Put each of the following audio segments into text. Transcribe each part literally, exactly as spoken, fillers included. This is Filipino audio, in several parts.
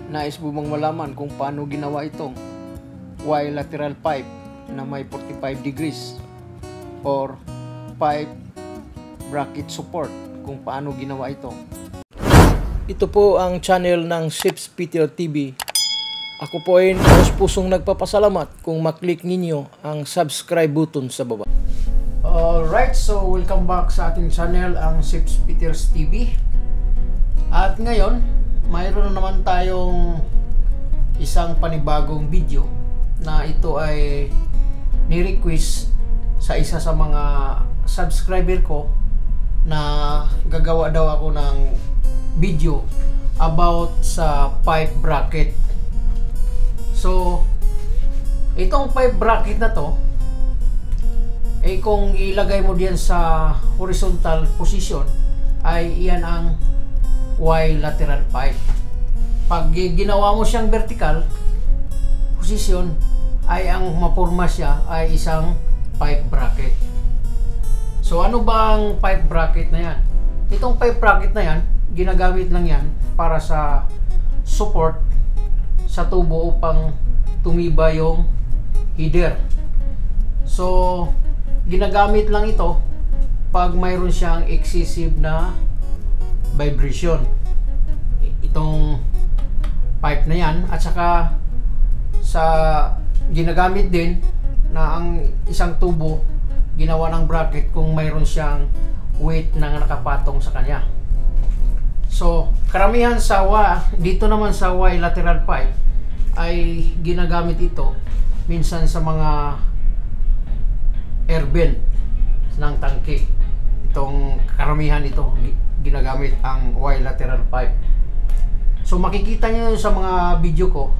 Nais mo bang malaman kung paano ginawa itong Y lateral pipe na may forty-five degrees or pipe bracket support, kung paano ginawa ito? Ito po ang channel ng Ships Peter T V. Ako po ay pusong nagpapasalamat kung maklik ninyo ang subscribe button sa baba. Alright, so welcome back sa ating channel, ang Ships Peter's T V. At ngayon, mayroon naman tayong isang panibagong video na ito ay ni-request sa isa sa mga subscriber ko na gagawa daw ako ng video about sa pipe bracket. So, itong pipe bracket na to, eh kung ilagay mo diyan sa horizontal position, ay iyan ang Y lateral pipe. Pag ginawa mo siyang vertical position, ay ang mapurma siya ay isang pipe bracket. So ano ba ang pipe bracket na yan? Itong pipe bracket na yan, ginagamit lang yan para sa support sa tubo upang tumiba yung header. So ginagamit lang ito pag mayroon siyang excessive na vibration, itong pipe na yan. At saka sa ginagamit din na ang isang tubo ginawa ng bracket kung mayroon siyang weight na nakapatong sa kanya. So karamihan sa wa, dito naman sa Y lateral pipe ay ginagamit ito minsan sa mga air vent ng tangke. Itong karamihan ito ginagamit ang Y lateral pipe. So makikita nyo sa mga video ko,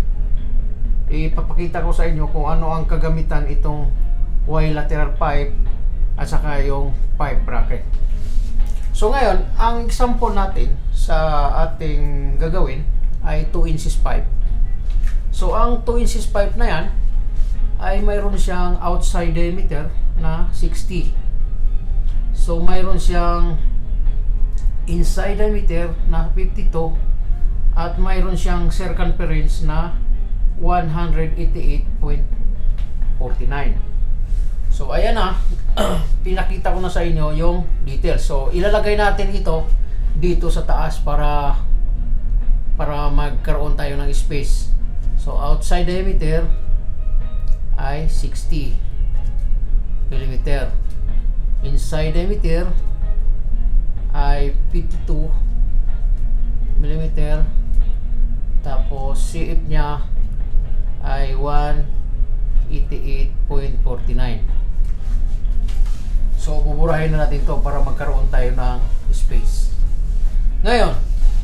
ipapakita ko sa inyo kung ano ang kagamitan itong Y lateral pipe at saka yung pipe bracket. So ngayon, ang example natin sa ating gagawin ay two inches pipe. So ang two inches pipe na yan ay mayroon siyang outside diameter na sixty. So mayroon siyang inside diameter na fifty-two at mayroon siyang circumference na one hundred eighty-eight point four nine. So ayan na, pinakita ko na sa inyo yung details. So ilalagay natin ito dito sa taas para para magkaroon tayo ng space. So outside diameter ay sixty millimeter, inside diameter ay fifty-two millimeter, tapos C F niya ay one eighty-eight point four nine. So buburahin na natin to para magkaroon tayo ng space. Ngayon,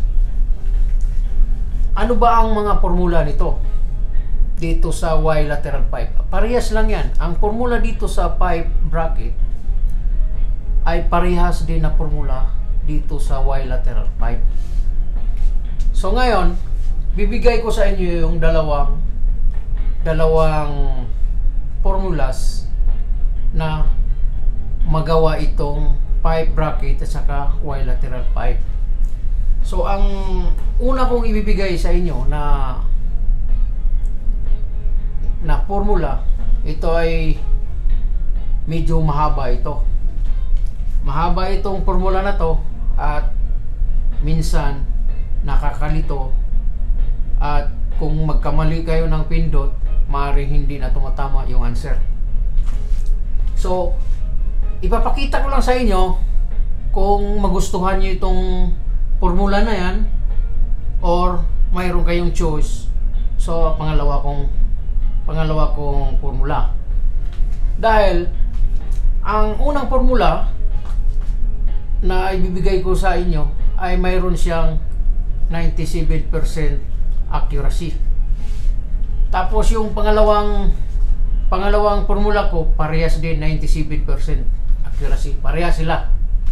ano ba ang mga formula nito dito sa Y lateral pipe? Parehas lang yan. Ang formula dito sa pipe bracket ay parehas din na formula dito sa Y lateral pipe. So ngayon, bibigay ko sa inyo yung dalawang dalawang formulas na magawa itong pipe bracket at saka Y lateral pipe. So ang una kong ibibigay sa inyo na na formula, ito ay medyo mahaba ito. Mahaba itong formula na to at minsan nakakalito, at kung magkamali kayo ng pindot, maaaring hindi na tumatama yung answer. So ipapakita ko lang sa inyo kung magustuhan nyo itong formula na yan or mayroon kayong choice. So pangalawa kong pangalawa kong formula, dahil ang unang formula na ibibigay ko sa inyo ay mayroon siyang ninety-seven percent accuracy. Tapos yung pangalawang pangalawang formula ko, parehas din ninety-seven percent accuracy. Parehas sila.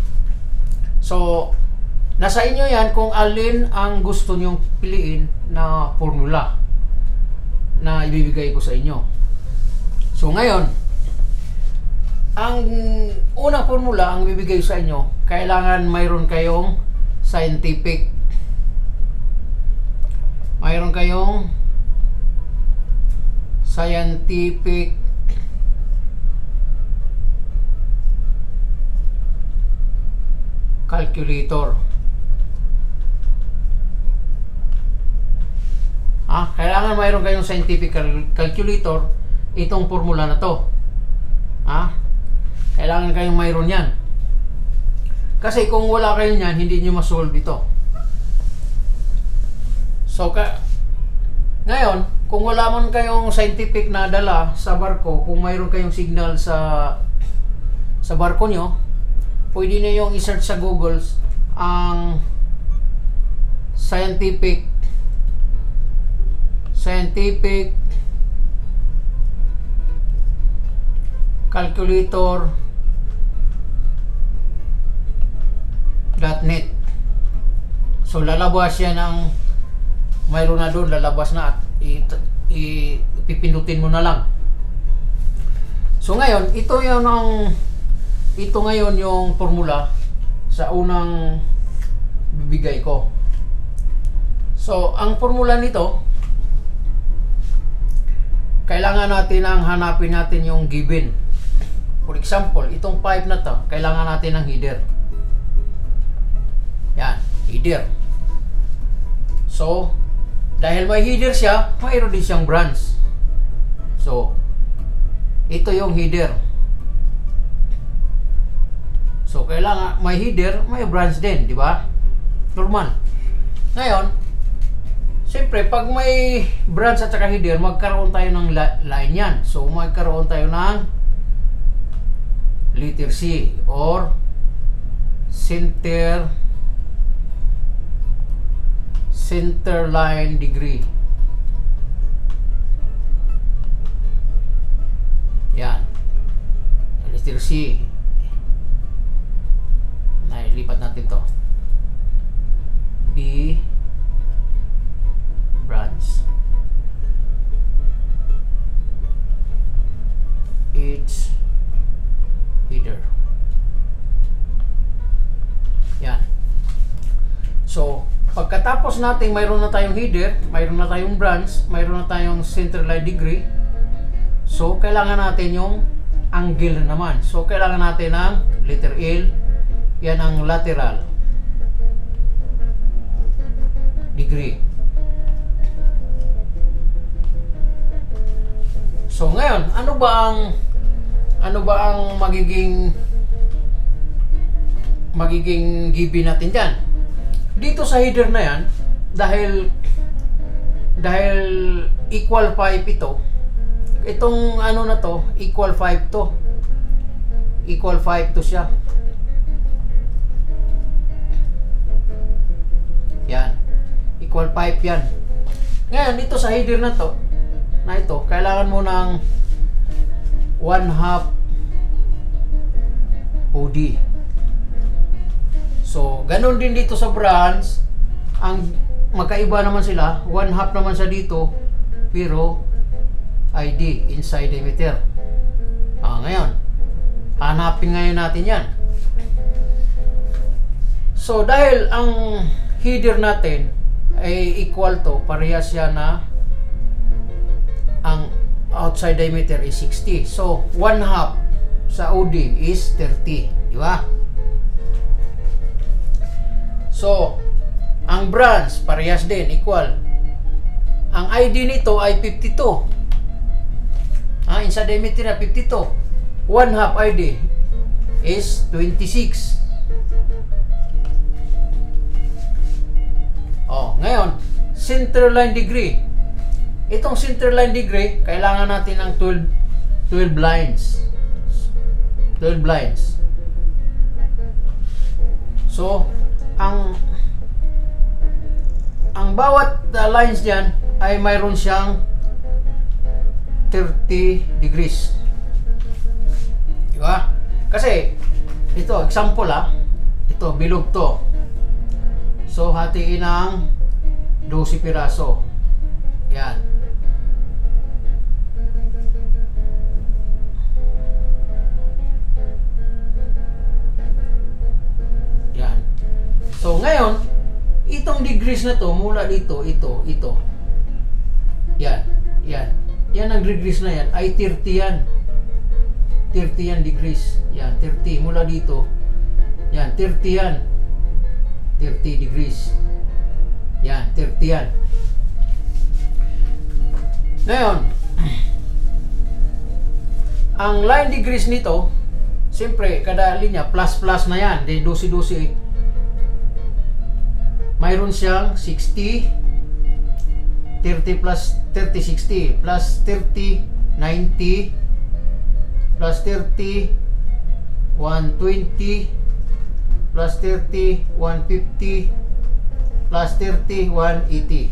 So nasa inyo yan kung alin ang gusto nyong piliin na formula na ibibigay ko sa inyo. So ngayon, ang unang formula ang ibibigay sa inyo, kailangan mayroon kayong scientific mayroon kayong scientific calculator. Ah, kailangan mayroon kayong scientific calculator itong formula na to. Ah, kailangan kayong mayroon yan. Kasi kung wala kayo niyan, hindi niyo ma-solve ito. So, ka ngayon, kung wala man kayong scientific na dala sa barko, kung mayroon kayong signal sa sa barko nyo, pwede na yung i-search sa Google ang scientific scientific calculator dot net. So lalabas yan ang mayroon na doon, lalabas na at ipipindutin mo na lang. So ngayon, ito yung ang ito ngayon yung formula sa unang bibigay ko. So ang formula nito, kailangan natin ang hanapin natin yung given. For example, itong pipe na to, kailangan natin ng header. Yan, header. So, dahil may header siya, mayroon din siyang branch. So, ito yung header. So, kailangan may header, may branch din, di ba? Normal. Ngayon, siyempre, pag may branch at saka header, magkaroon tayo ng line yan. So, magkaroon tayo ng letter C or center center line degree. Yan. Letter C. Nailipat natin to. B branch. H header. Yan. So, pagkatapos natin mayroon na tayong header, mayroon na tayong branch, mayroon na tayong center line degree. So, kailangan natin yung angle na naman. So, kailangan natin ng letter L. Yan ang lateral degree. So, ngayon, ano ba ang ano ba ang magiging magiging given natin dyan? Dito sa header na yan, dahil dahil equal pipe ito, itong ano na to, equal pipe to. Equal pipe to siya. Yan. Equal pipe yan. Ngayon, dito sa header na to, na ito, kailangan mo ng one half O D. So, ganun din dito sa branch. Ang magkaiba naman sila, one half naman sa dito, pero I D, inside diameter. Ah, ngayon, hanapin ngayon natin yan. So, dahil ang header natin ay equal to, parehas siya na ang outside diameter is sixty. So, one half sa O D is thirty. Di ba? So, ang branch, parehas din, equal. Ang I D nito ay fifty-two. Ah, inside diameter na fifty-two. one half I D is twenty-six. Oh, ngayon, center line degree. Itong center line degree, kailangan natin ng twelve, twelve lines. twelve lines. So, ang ang bawat uh, lines diyan ay mayroon siyang thirty degrees. Di ba? Kasi ito, example ah. Ito, bilog to. So, hatiin ng twelve piraso. Yan. Yan. So, ngayon, itong degrees na to, mula dito, ito, ito. Yan. Yan. Yan ang degrees na yan. Ay thirty yan. thirty yan degrees. Yan. thirty. Mula dito. Yan. thirty yan. thirty degrees. Yan. thirty yan. Ngayon, ang line degrees nito, siyempre, kada linya, plus plus na yan. Di dosi-dosi. Mayroon siyang sixty, thirty plus thirty, sixty, plus thirty, ninety, plus thirty, one twenty, plus thirty, one fifty, plus thirty, one eighty.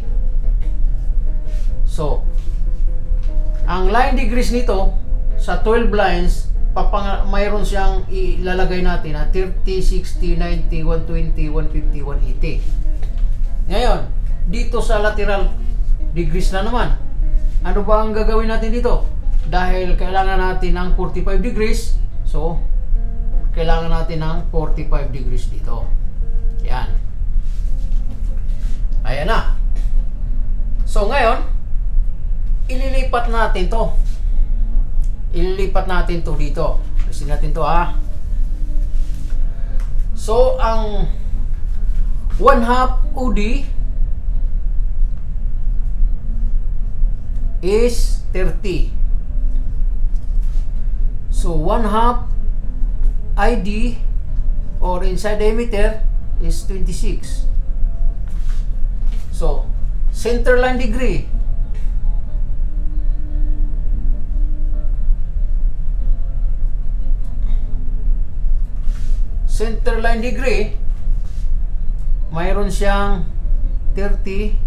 So, ang line degrees nito sa twelve lines, papang mayroon siyang ilalagay natin na thirty, sixty, ninety, one twenty, one fifty, one eighty. Ngayon, dito sa lateral degrees na naman, ano ba ang gagawin natin dito? Dahil kailangan natin ng forty-five degrees, so kailangan natin ng forty-five degrees dito. Yan. Ayan na. So ngayon, ililipat natin to. Ililipat natin to dito. Alisin natin to ha. So ang one half O D is thirty. So one half I D or inside diameter is twenty-six. So center line degree, center line degree, mayroon siyang thirty,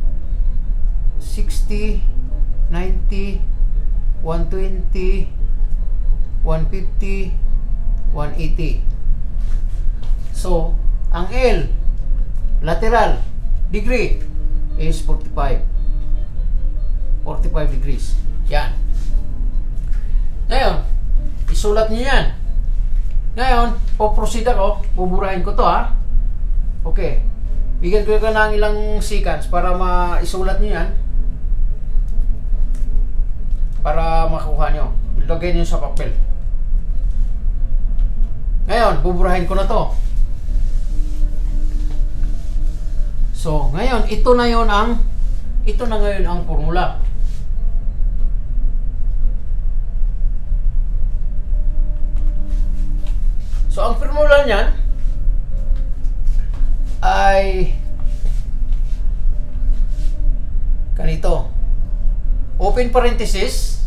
sixty, ninety, one twenty, one fifty, one eighty. So, ang L, lateral degree, is forty-five. forty-five degrees. Yan. Ngayon, isulat niyo yan. Ngayon, po-proceed ako. Buburahin ko to ha. Okay. Bigyan ko ka ng ilang seconds para maisulat niyo yan. Para makuha nyo. Ilagay nyo sa papel. Ngayon, buburahin ko na to. So, ngayon, ito na yon ang ito na ngayon ang formula. So, ang formula niyan ay ganito. Open parenthesis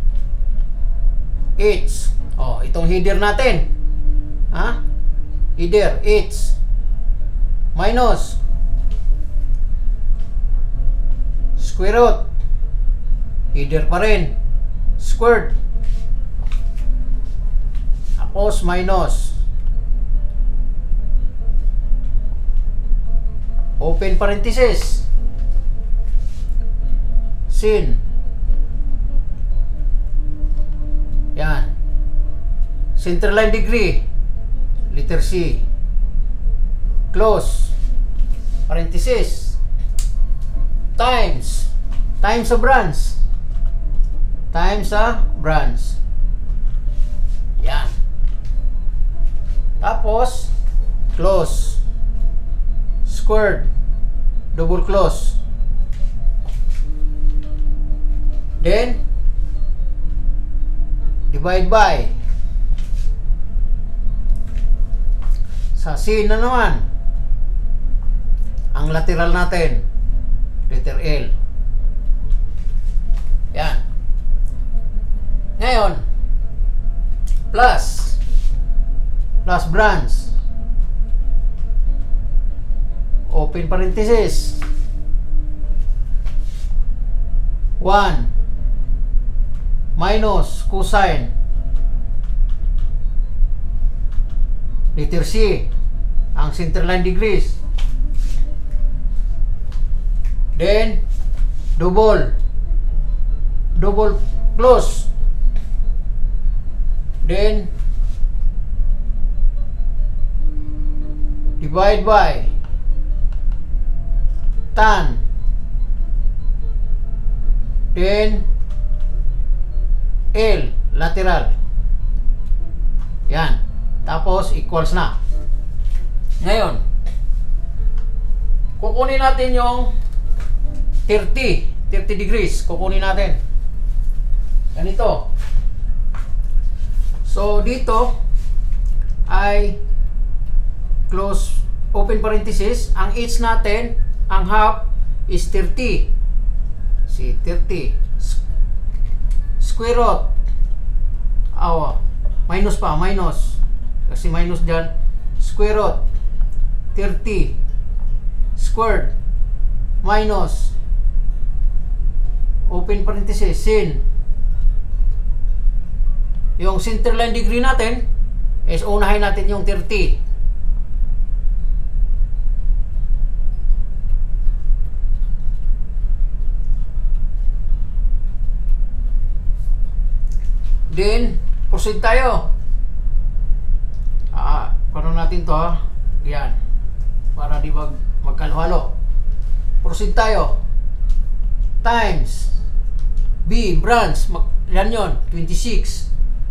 H. Oh, itong header natin. Ha? Header H minus square root, header pa rin, squared, tapos minus open parenthesis sin. Yan. Center line degree, letter C, close parenthesis, times times sa branch, times sa branch. Yan. Tapos close, squared, double close, then divide by sa C na naman ang lateral natin, letter L. Yan. Ngayon, plus plus branch, open parenthesis, one minus cosine, letter C, ang center line degrees, then double double close, then divide by tan Then L, lateral. Yan. Tapos equals na. Ngayon, kukunin natin yung thirty degrees. Kukunin natin. Ganito. So, dito ay close, open parenthesis. Ang each natin, ang half is thirty. Si thirty. Square root. Awa. Minus pa, minus. Kasi minus dyan. Square root. thirty. Squared. Minus. Open parenthesis. Sin. Yung centerline degree natin is unahin natin yung thirty. Then, proceed tayo. Ah, paano natin to ha? Yan. Para di mag magkalhalo. Proceed tayo. Times B, branch. Mag, yan yun. twenty-six.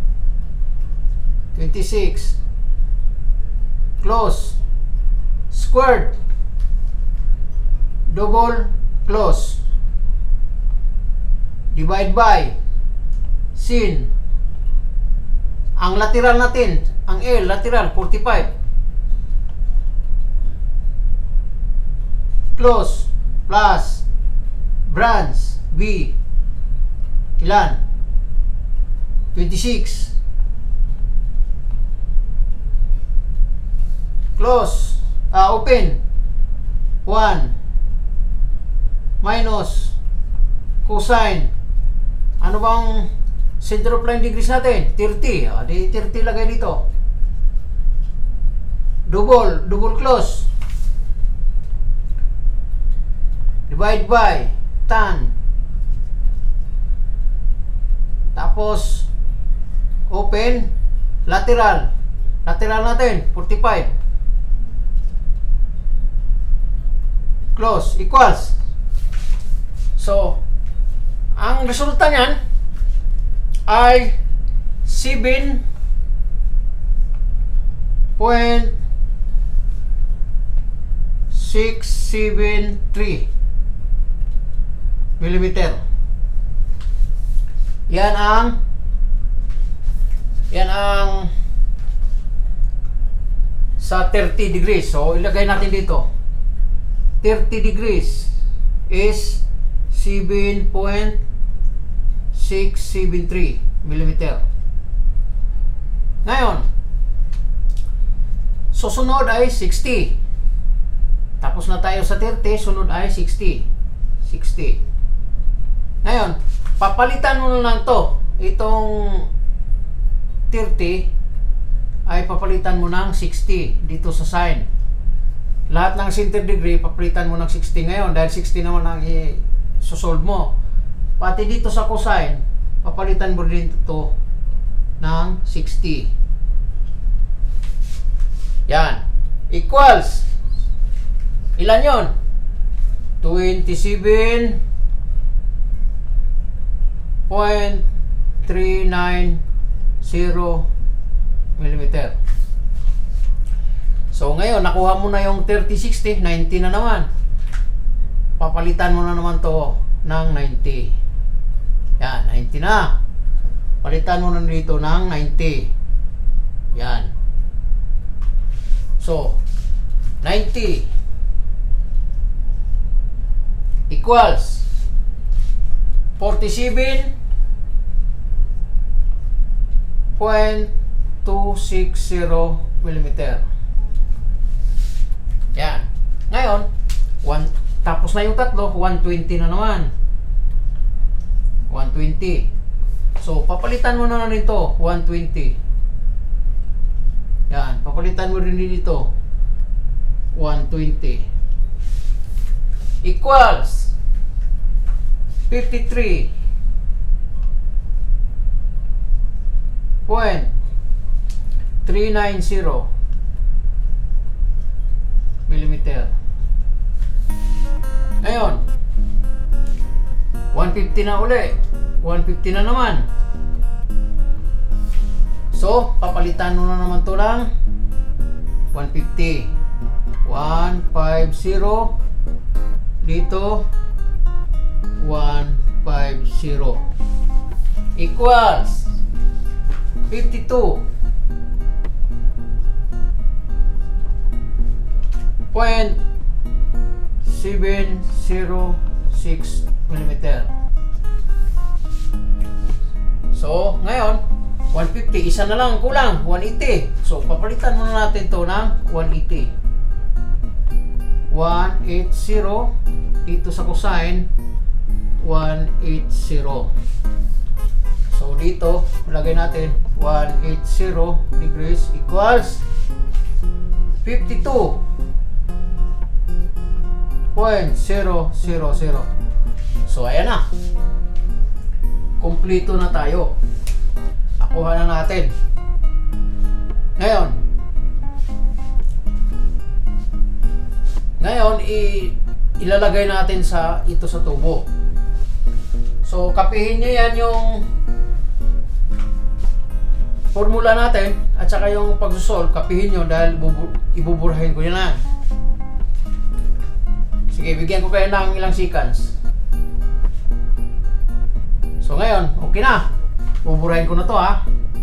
twenty-six. Close. Squared. Double. Close. Divide by. Sin. Ang lateral natin, ang L, lateral, forty-five. Close, plus, branch, B. Ilan? twenty-six. Close, ah, open. one. Minus, cosine. Ano bang center of line degrees natin? thirty. O, di thirty lagay dito. Double. Double close. Divide by tan. Tapos, open. Lateral. Lateral natin, forty-five. Close. Equals. So, ang resulta niyan ay seven point six seven three millimeter. Yan ang yan ang sa thirty degrees. So, ilagay natin dito. thirty degrees is seven point six seven three millimeter. Ngayon, susunod ay sixty. Tapos na tayo sa thirty, sunod ay sixty. sixty. Ngayon, papalitan mo na lang to. Itong thirty ay papalitan mo ng sixty dito sa sign. Lahat ng center degree, papalitan mo ng sixty ngayon dahil sixty naman ang i-solve mo. Pati dito sa cosine, papalitan mo rin ito ng sixty. Yan. Equals. Ilan yon? twenty-seven point three nine zero millimeter. So, ngayon, nakuha mo na yung thirty sixty, ninety na naman. Papalitan mo na naman to ng ninety. Yan, ninety na. Palitan mo na dito ng ninety. Yan. So, ninety equals forty-seven point two six zero millimeter. Yan. Ngayon, one, tapos na yung tatlo, one twenty na naman. one twenty. So, papalitan mo na nito, one twenty. Yan, papalitan mo rin dito, one twenty. Equals fifty-three point three nine zero millimeter. Ngayon, one fifty na uli. one fifty na naman. So, papalitan mo na naman to ng one fifty. one fifty. Dito, one fifty. Equals fifty-two point seven zero six millimeter. So, ngayon, one fifty, isa na lang kulang, one eighty. So, papalitan muna natin to ng one eighty. one eighty. Dito sa cosine, one eighty. So, dito, lagay natin one eighty degrees equals fifty-two point zero zero zero. So, ayan na. Kompleto na tayo. Nakuha na natin. Ngayon, ngayon, i ilalagay natin sa ito sa tubo. So, kapihin nyo yan yung formula natin at saka yung pagsusolve, kapihin nyo dahil ibuburahin ko yan na. Sige, bigyan ko kayo ng ilang seconds. So, ngayon, okay na. Buburahin ko na to, ha.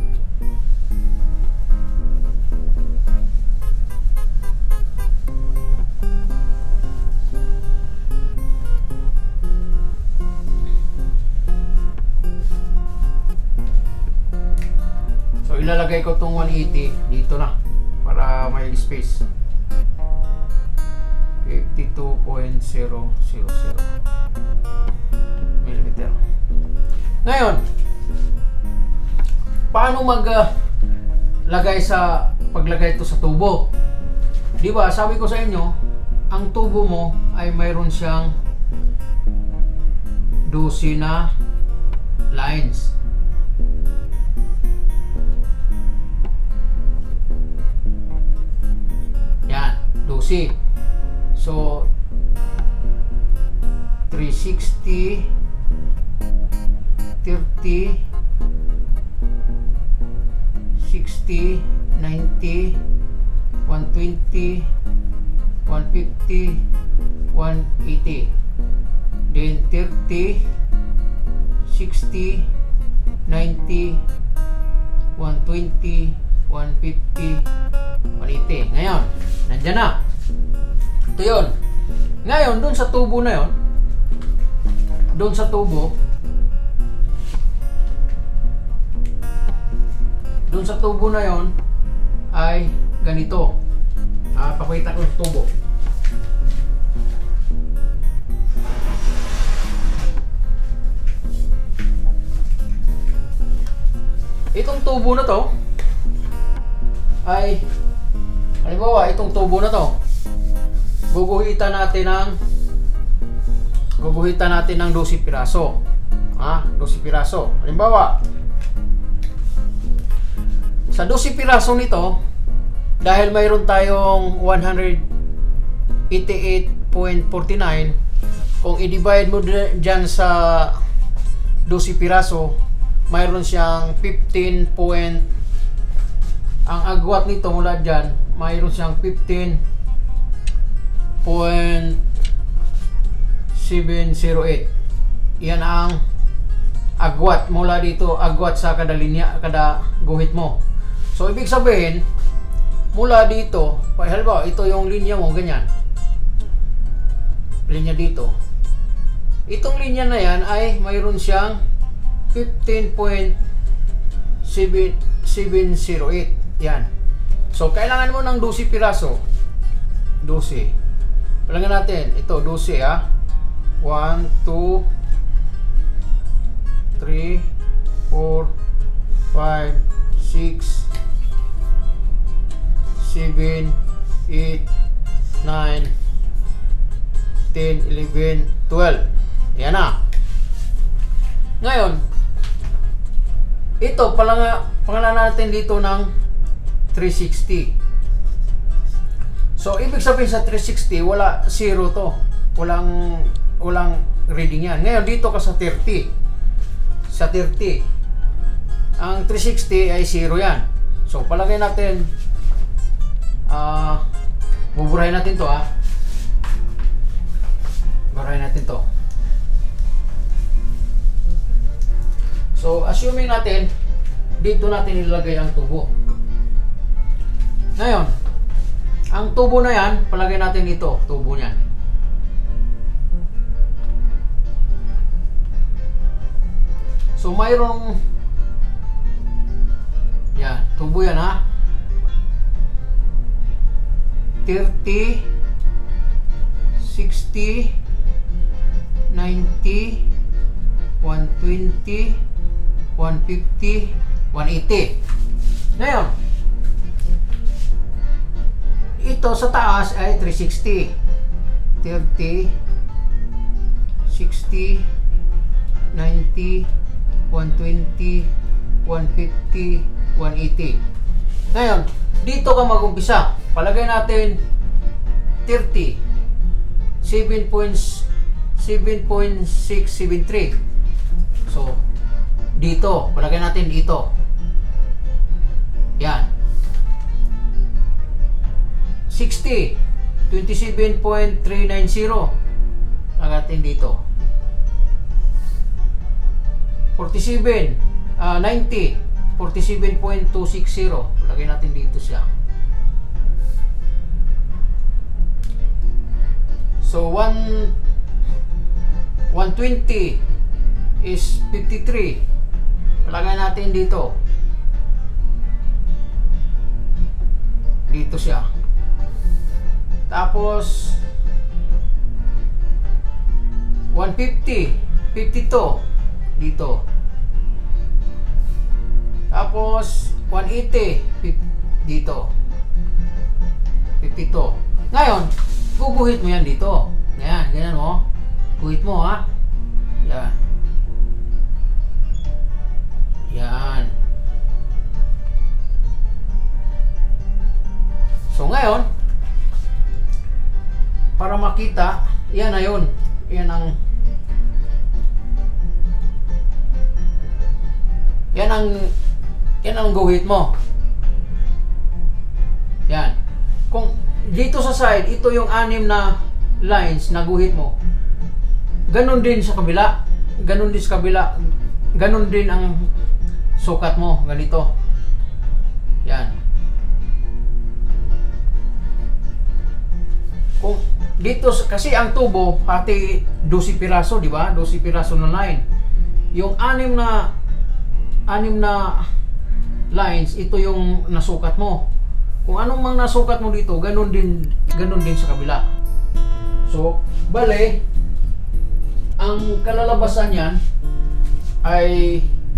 So, ilalagay ko tong one eighty dito na para may space. fifty-two point zero zero zero millimeter. Ngayon, paano mag uh, lagay sa paglagay ito sa tubo? Di ba, sabi ko sa inyo, ang tubo mo ay mayroon siyang twelve na lines. Yan, twelve. So, three sixty, thirty, sixty, ninety, one twenty, one fifty, one eighty. Then thirty, sixty, ninety, one twenty, one fifty, one eighty. Ngayon, nandyan na. Ito yun. Ngayon, dun sa tubo na yun, dun sa tubo, dun sa tubo na yun, ay ganito. Ah, pakita ko yung tubo. Itong tubo na to, ay, halimbawa, itong tubo na to, guguhitan natin ng guguhitan natin ng twelve piraso. Ha? twelve piraso. Halimbawa, sa twelve piraso nito, dahil mayroon tayong one eighty-eight point four nine, kung i-divide mo dyan sa twelve piraso, mayroon siyang fifteen point, ang agwat nito mula dyan, mayroon siyang fifteen point seven zero eight. Yan ang agwat mula dito, agwat sa kada linya, kada guhit mo. So, ibig sabihin, mula dito, halimbawa, ito yung linya mo, ganyan. Linya dito. Itong linya na yan ay mayroon siyang fifteen point seven zero eight. Yan. So, kailangan mo ng twelve piraso. twelve. Palagyan natin, ito, twelve, ha? one, two, three, four, five, six, seven, eight, nine, ten, eleven, twelve. Yan na. Ngayon, ito, pangalan natin dito ng three sixty. So, ibig sabihin sa three sixty, wala zero to. Walang, walang reading yan. Ngayon, dito ka sa thirty. Sa thirty. Ang three sixty ay zero yan. So, palagay natin, ah, uh, buburahin natin to ha. Buburahin natin to. So, assuming natin, dito natin ilagay ang tubo. Ngayon, ang tubo na yan, palagay natin ito, tubo niyan. So, mayroong, yan, tubo yan ha. thirty, sixty, ninety, one twenty, one fifty, one eighty. Ngayon, ito sa taas ay three sixty. thirty, sixty, ninety, one twenty, one fifty, one eighty. Ngayon, dito ka mag-umpisa. Palagay natin thirty. seven point six seven three. So, dito. Palagay natin dito. Yan. sixty. twenty-seven point three nine zero. Palagay natin dito. forty-seven. Uh, ninety. forty-seven point two six zero. Palagay natin dito siya. So, one twenty is fifty-three. Palagay natin dito. Dito siya. Tapos, one fifty, fifty-two. Dito. Tapos, one eighty, dito. fifty-two. Ngayon, guguhit mo yan dito. Ayan, ganyan mo. Guhit mo ha. Yan. Yan. So ngayon, para makita, yan na yun. Yan ang Yan ang Yan ang guhit mo. Yan. Kung dito sa side, ito yung anim na lines na guhit mo. Ganon din sa kabila. Ganon din sa kabila. Ganon din ang sukat mo. Ganito. Yan. Kung dito, kasi ang tubo, hati twelve piraso, di ba? twelve piraso na line. Yung anim na anim na lines, ito yung nasukat mo. Kung anong mang nasukat mo dito, ganun din, ganun din sa kabila. So, bale, ang kalalabasan yan ay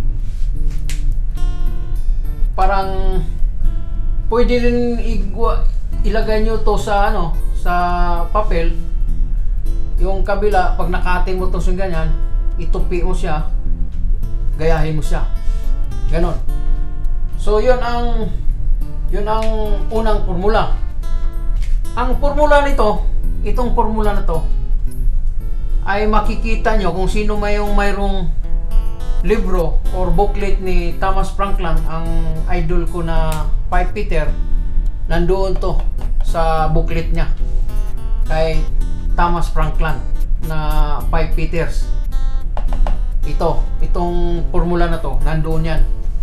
parang pwede rin igwa, ilagay nyo to sa ano, sa papel. Yung kabila, pag nakating mo to sa ganyan, itupi mo siya, gayahin mo siya. Ganon. So, yun ang yun ang unang formula. Ang formula nito, itong formula na to, ay makikita nyo kung sino may yung mayroong libro or booklet ni Thomas Franklin, ang idol ko na five Peter, nandoon to sa booklet niya kay Thomas Franklin na five Peters. Ito, itong formula na to, nandoon yan.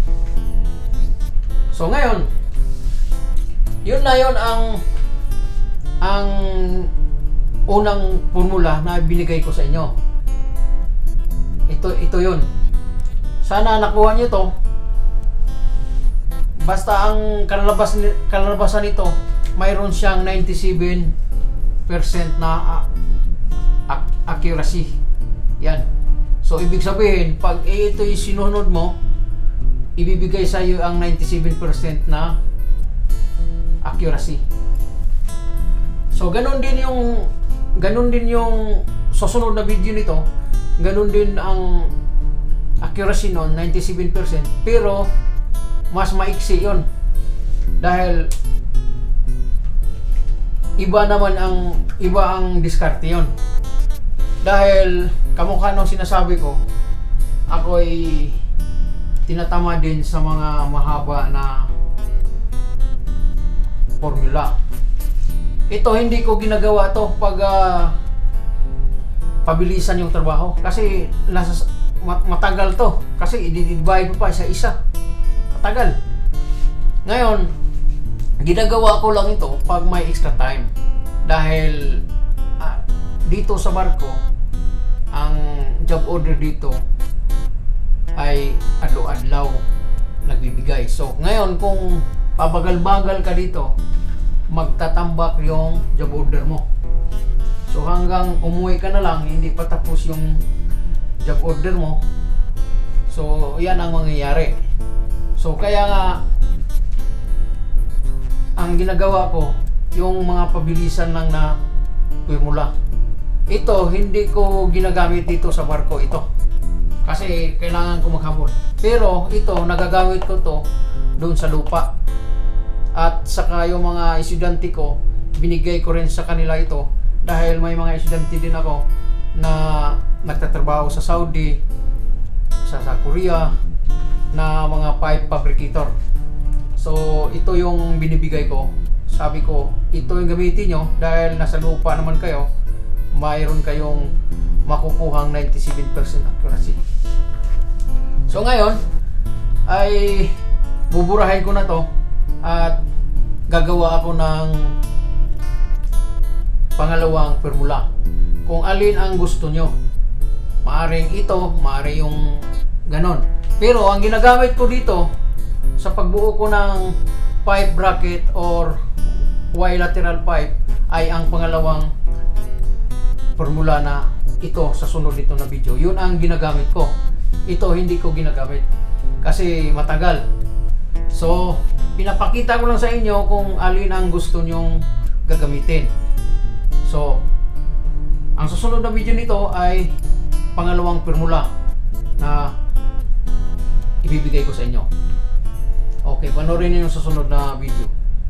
So ngayon, yun na yun ang ang unang formula na binigay ko sa inyo. Ito, ito yun. Sana nakuha nyo to. Basta ang kalalabas, kalalabasan nito, mayroon siyang ninety-seven percent na uh, accuracy. Yan. So, ibig sabihin, pag ito yung sinunod mo, ibibigay sa iyo ang ninety-seven percent na accuracy. So, ganun din yung ganun din yung susunod na video nito. Ganun din ang accuracy noon, ninety-seven percent. Pero, mas maiksi yon. Dahil, iba naman ang, iba ang diskarte yon. Dahil kamukha nung sinasabi ko, ako'y tinatama din sa mga mahaba na formula. Ito hindi ko ginagawa to pag uh, pabilisan yung trabaho kasi nasa, matagal to kasi i-divide pa sa isa, matagal. Ngayon ginagawa ko lang ito pag may extra time dahil uh, dito sa barko ang job order dito ay adlaw-adlaw nagbibigay. So ngayon kung pabagal-bagal ka dito, magtatambak yung job order mo. So hanggang umuwi ka na lang, hindi pa tapos yung job order mo. So yan ang mangyayari. So kaya nga ang ginagawa ko, yung mga pabilisan lang na formula. Ito hindi ko ginagamit dito sa barko ito. Kasi kailangan ko maghabol. Pero ito nagagamit ko to doon sa lupa. At saka yung mga estudyante ko, binigay ko rin sa kanila ito dahil may mga estudyante din ako na nagtatrabaho sa Saudi, sa, sa Korea na mga pipe fabricator. So ito yung binibigay ko. Sabi ko, ito yung gamitin nyo dahil nasa lupa naman kayo, mayroon kayong makukuhang ninety-seven percent accuracy. So ngayon ay buburahin ko na to at gagawa ako ng pangalawang formula kung alin ang gusto nyo. Maaring ito, maaring yung ganon. Pero ang ginagamit ko dito sa pagbuo ko ng pipe bracket or Y lateral pipe ay ang pangalawang formula na ito sa sunod dito na video. Yun ang ginagamit ko. Ito hindi ko ginagamit kasi matagal. So pinapakita ko lang sa inyo kung alin ang gusto nyong gagamitin. So ang susunod na video nito ay pangalawang formula na ibibigay ko sa inyo. Okay, panoorin niyo yung susunod na video.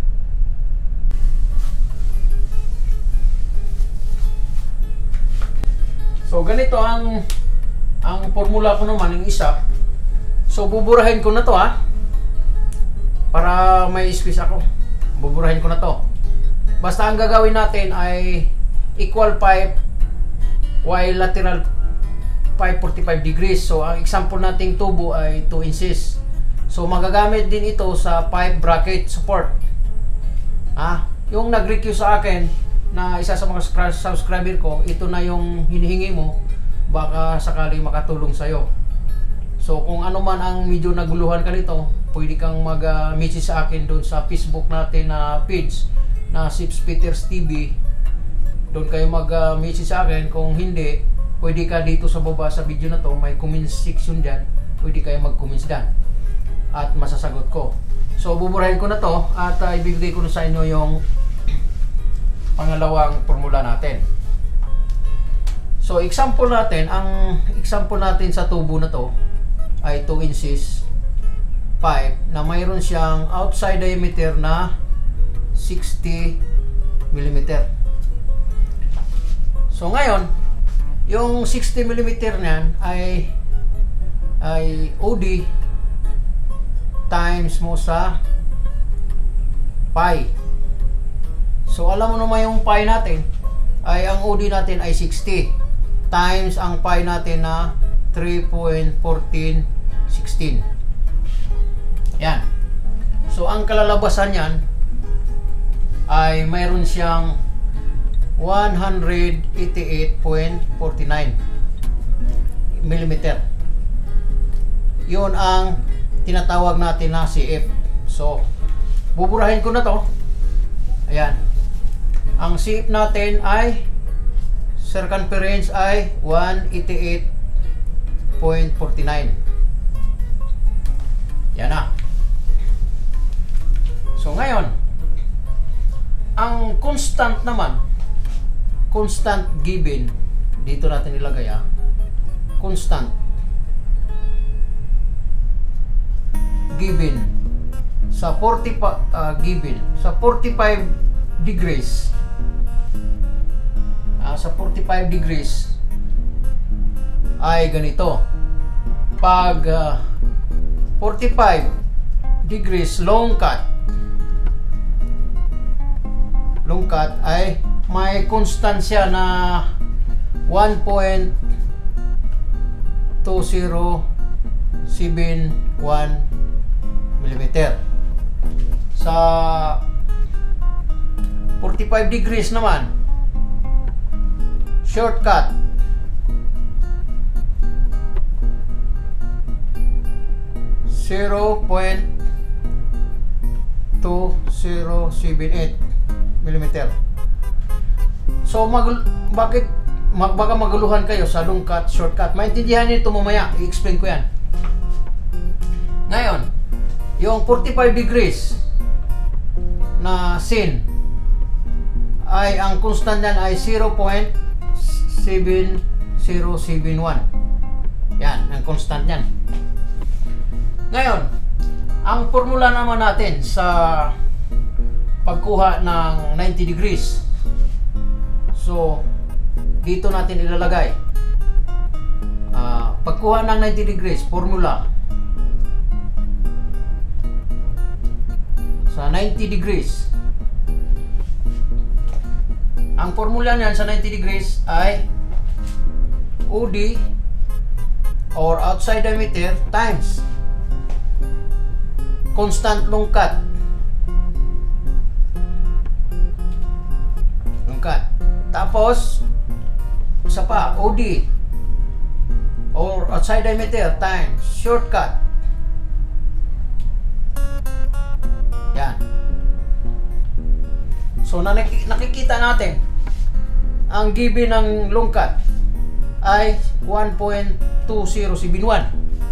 So ganito ang ang formula ko naman, yung isa. So buburahin ko na to ha. Para may space ako. Buburahin ko na to. Basta ang gagawin natin ay equal pipe Y lateral pipe forty-five degrees. So ang example nating tubo ay two inches. So magagamit din ito sa pipe bracket support. Ah, yung nag-request sa akin na isa sa mga subscriber ko, ito na yung hinihingi mo, baka sakali makatulong sa'yo. So kung ano man ang medyo naguluhan ka nito, pwede kang mag-message uh, sa akin doon sa Facebook natin na uh, page na Sips Peters T V. Doon kayo mag-message uh, sa akin. Kung hindi, pwede ka dito sa baba sa video na to, may comment section dyan, pwede kayo mag-comments dyan at masasagot ko. So buburahin ko na to at uh, ibibigay ko na sa inyo yung pangalawang formula natin. So example natin, ang example natin sa tubo na to ay two inches pipe na mayroon siyang outside diameter na sixty millimeter. So ngayon, yung sixty millimeter niyan ay ay O D times mo sa pi. So alam mo naman yung pi natin ay ang O D natin ay sixty times ang pi natin na three point one four one six. Yan. So ang kalalabasan niyan ay mayroon siyang one eighty-eight point four nine millimeter. Yun ang tinatawag natin na C F. So buburahin ko na to. Ayan. Ang C F natin ay circumference ay one eighty-eight point four nine. Yan na. So ngayon, ang constant naman, constant given, dito natin ilagay ah. Constant given sa forty uh, given sa forty-five degrees. Uh, sa forty-five degrees ay ganito. Pag uh, forty-five degrees long cut, long cut ay may konstansya na one point two zero seven one millimeter. Sa forty-five degrees naman, shortcut, zero point two zero seven eight millimeter. So mag bakit mag baka maguluhan kayo sa long cut, shortcut? Maintindihan niyo ito mamaya, i-explain ko yan. Ngayon, yung forty-five degrees na sin ay ang constant niyan ay zero point seven zero seven one. Yan, ang constant niyan. Ngayon, ang formula naman natin sa pagkuha ng ninety degrees. So, dito natin ilalagay. Uh, pagkuha ng ninety degrees, formula. Sa ninety degrees. Ang formula niyan sa ninety degrees ay O D or outside diameter times constant long cut. Long cut. Tapos isa pa, O D or outside diameter times shortcut. Yan. So nakikita natin ang given ng long cut ay one point two zero seven one.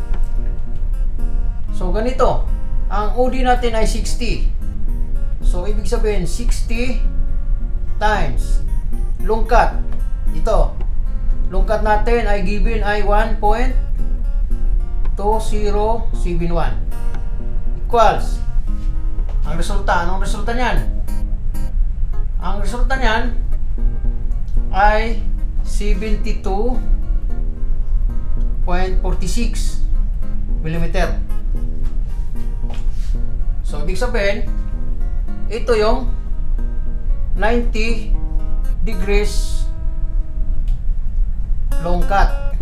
So ganito, ang O D natin ay sixty. So ibig sabihin sixty times long cut. Ito, long cut natin ay given ay one point two zero seven one equals, ang resulta, anong resulta niyan? Ang resulta niyan ay seventy-two point four six millimeter. So ibig sabihin, ito yung ninety degrees long cut.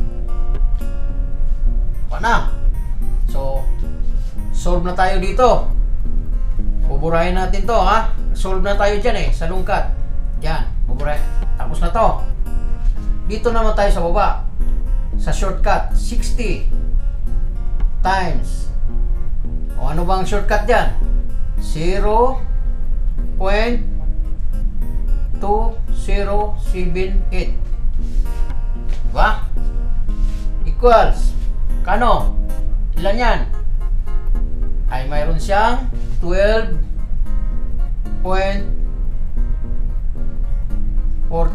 Pana. So solve na tayo dito. Buburahin natin to, ha. Solve na tayo dyan eh, sa long cut. Yan, buburahin. Tapos na to. Dito naman tayo sa baba. Sa shortcut, sixty times, o ano bang shortcut dyan? zero point two zero seven eight. Diba? Equals, kano? Ilan yan? Ay mayroon siyang twelve point four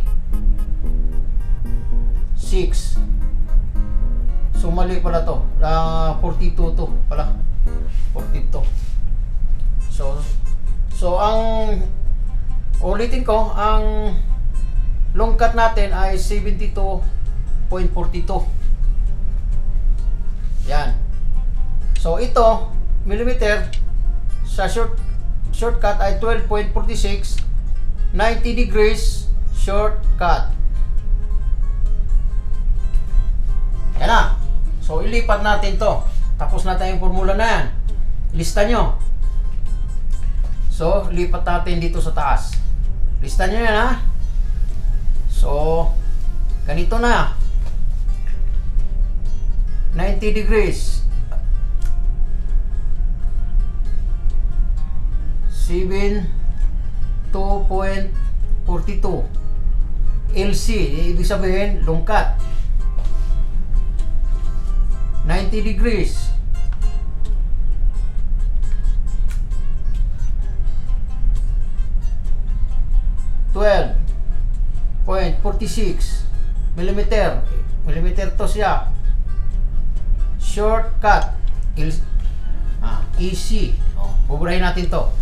six. So mali pala to. Uh, forty-two to pala. forty-two. So so ang ulitin ko, ang long cut natin ay seventy-two point four two. Yan. So ito, millimeter sa short shortcut ay twelve point four six, ninety degrees shortcut. Yan na. So ilipat natin to. Tapos na tayong formula na yan. Lista nyo. So lipat natin dito sa taas. Lista nyo yan, ha. So ganito na. ninety degrees, seventy-two point four two. L C, ibig sabihin long cut. ninety degrees, twelve point four six millimeter. Millimeter to siya. Shortcut, ah, E C. Oh, buburahin natin to.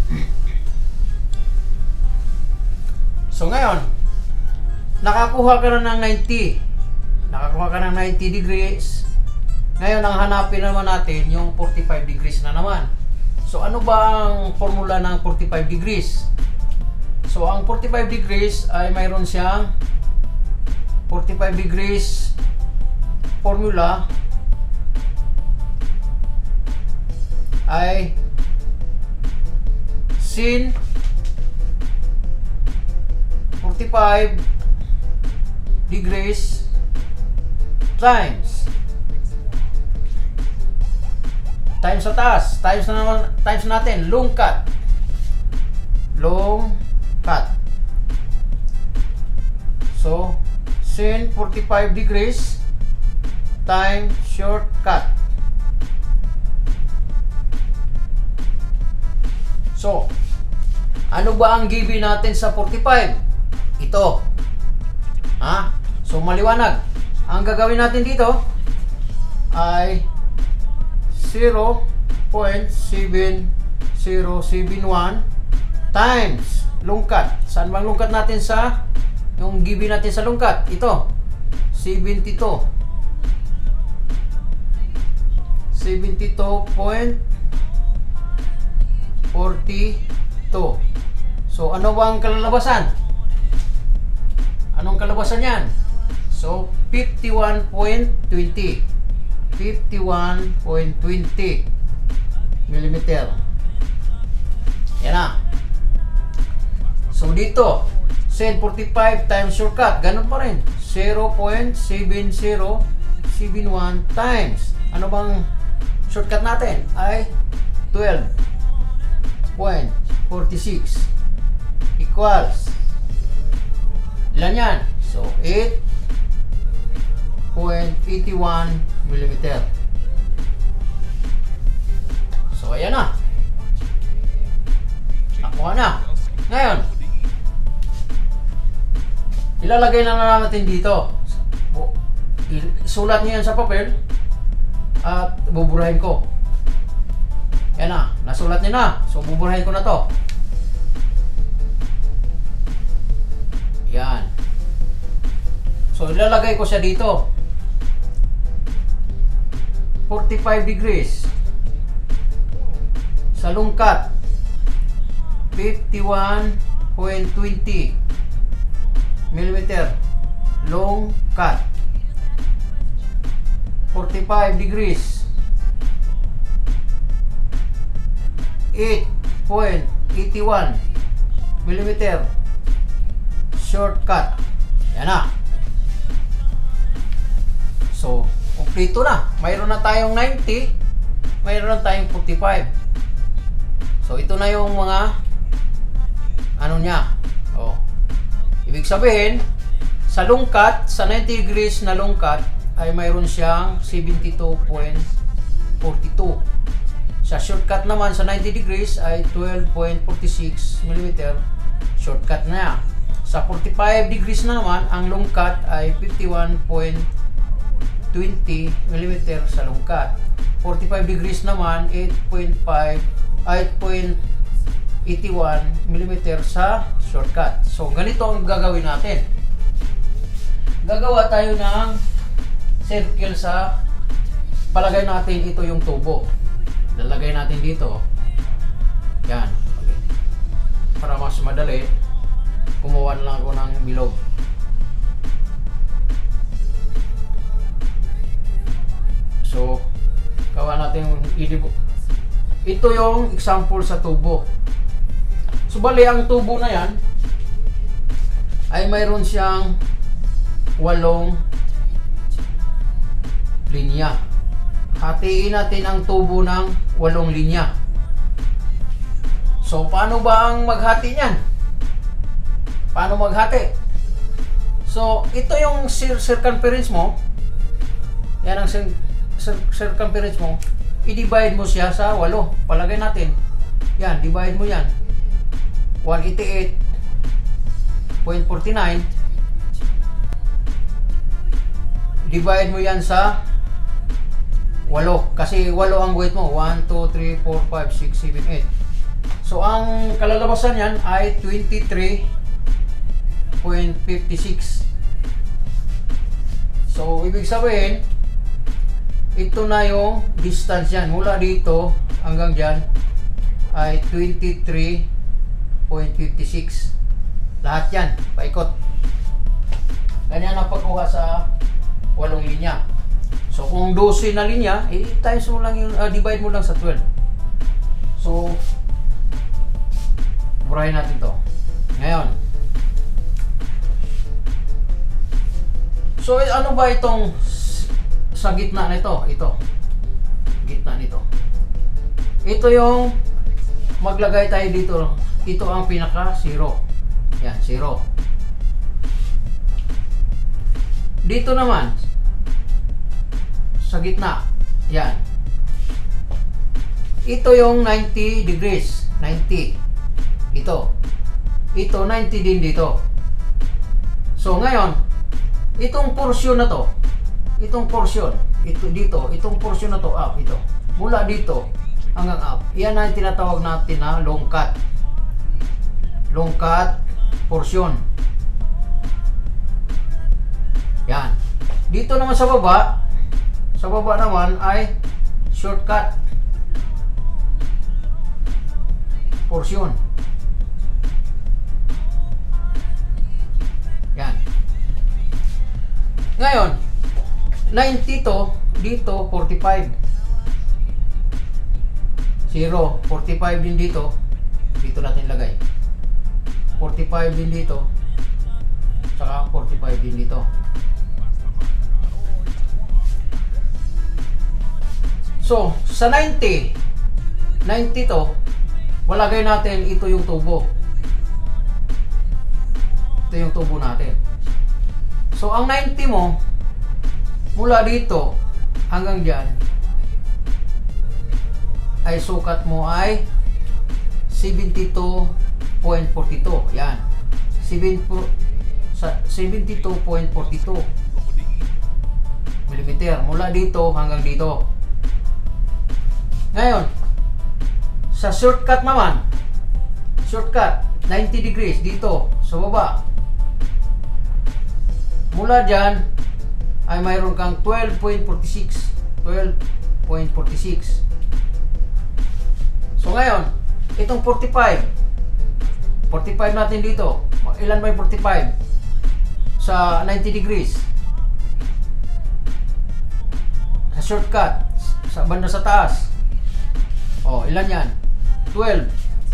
So ngayon, nakakuha ka na ng ninety Nakakuha ka ng ninety degrees. Ngayon, ang hanapin naman natin yung forty-five degrees na naman. So, ano ba ang formula ng forty-five degrees? So, ang forty-five degrees ay mayroon siyang forty-five degrees formula ay sin forty-five degrees times times sa taas, times na naman, times natin long cut long cut. So sin forty-five degrees times shortcut. So ano ba ang given natin sa forty-five? Ito. Ha? So maliwanag. Ang gagawin natin dito ay zero point seven zero seven one times lungkat. Saan bang lungkat natin sa yung given natin sa lungkat? Ito. seventy-two. seventy-two point four two. So ano bang kalalabasan? Anong kalabasan yan? So fifty-one point two zero. fifty-one point two zero millimeter. Yan na. So dito, sin forty-five times shortcut, ganun pa rin. zero point seven zero seven one times. Ano bang shortcut natin? Ay twelve point four six equals ilan yan? So eight point eight one millimeter. So ayan na. Nakuha na. Ngayon, ilalagay na natin dito. Sulat niyo yan sa papel at buburahin ko. Yan na, nasulat niyo na. So buburahin ko na to. Yan. So ilalagay ko siya dito. forty-five degrees. Sa lungkat, fifty-one point two zero millimeter. Long cut. forty-five degrees. eight point eight one millimeter. Shortcut. Yan na. So, kompleto na. Mayroon na tayong ninety. Mayroon na tayong forty-five. So, ito na yung mga ano niya. Oh. Ibig sabihin, sa lungkat, sa ninety degrees na lungkat, ay mayroon siyang seventy-two point four two. Sa shortcut naman, sa ninety degrees, ay twelve point four six millimeter. Shortcut na yan. Sa forty-five degrees naman, ang lungkat ay fifty-one point two zero millimeter sa lungkat. forty-five degrees naman, eight point eight one millimeter sa shortcut. So, ganito ang gagawin natin. Gagawa tayo ng circle sa palagay natin ito yung tubo. Lalagay natin dito. Yan. Para mas madali, kumuha na lang ako ng bilog. So, gawa natin yung idibo. Ito yung example sa tubo. So, bali, ang tubo na yan ay mayroon siyang walong linya. Hatiin natin ang tubo ng walong linya. So, paano ba ang maghati niyan? Paano maghati? So, ito yung circumference mo. Yan ang circumference mo. I-divide mo siya sa walo. Palagay natin. Yan, divide mo yan. one eighty-eight point four nine. Divide mo yan sa walo. Kasi walo ang weight mo. one, two, three, four, five, six, seven, eight. So, ang kalalabasan yan ay twenty-three point five six So, ibig sabihin, ito na yung distance yan. Mula dito hanggang dyan ay twenty-three point five six. Lahat yan, paikot. Ganyan ang pagkuha sa walong linya. So, kung twelve na linya, eh, times mo lang yung, uh, divide mo lang sa twelve. So, burahin natin to. Ngayon. So, ano ba itong sa gitna nito? Ito. Gitna nito. Ito yung maglagay tayo dito. Ito ang pinaka zero. Yan, zero. Dito naman sa gitna. Yan. Ito yung ninety degrees. ninety. Ito. Ito ninety din dito. So ngayon, itong portion na to, itong portion, ito dito, itong portion na to up ito. Mula dito hanggang up. Iyan ang tinatawag natin na long cut. Long cut portion. Yan. Dito naman sa baba, sa baba naman ay shortcut portion. Yan. Ngayon, ninety to, dito forty-five. zero, forty-five din dito. Dito natin lagay. forty-five din dito. Saka forty-five din dito. So, sa ninety, ninety to, walagay natin ito yung tubo. Ito yung tubo natin. So, ang ninety mo, mula dito hanggang dyan, ay sukat mo ay seventy-two point four two. Yan. seventy-two point four two millimeter. Mula dito hanggang dito. Ngayon, sa shortcut naman, shortcut, ninety degrees dito, sa baba. Mula dyan, ay mayroon kang twelve point four six. twelve point four six. So ngayon, itong forty-five. forty-five natin dito. Ilan ba yung forty-five? Sa ninety degrees. Sa shortcut, sa banda sa taas. Oh, ilan yan? twelve.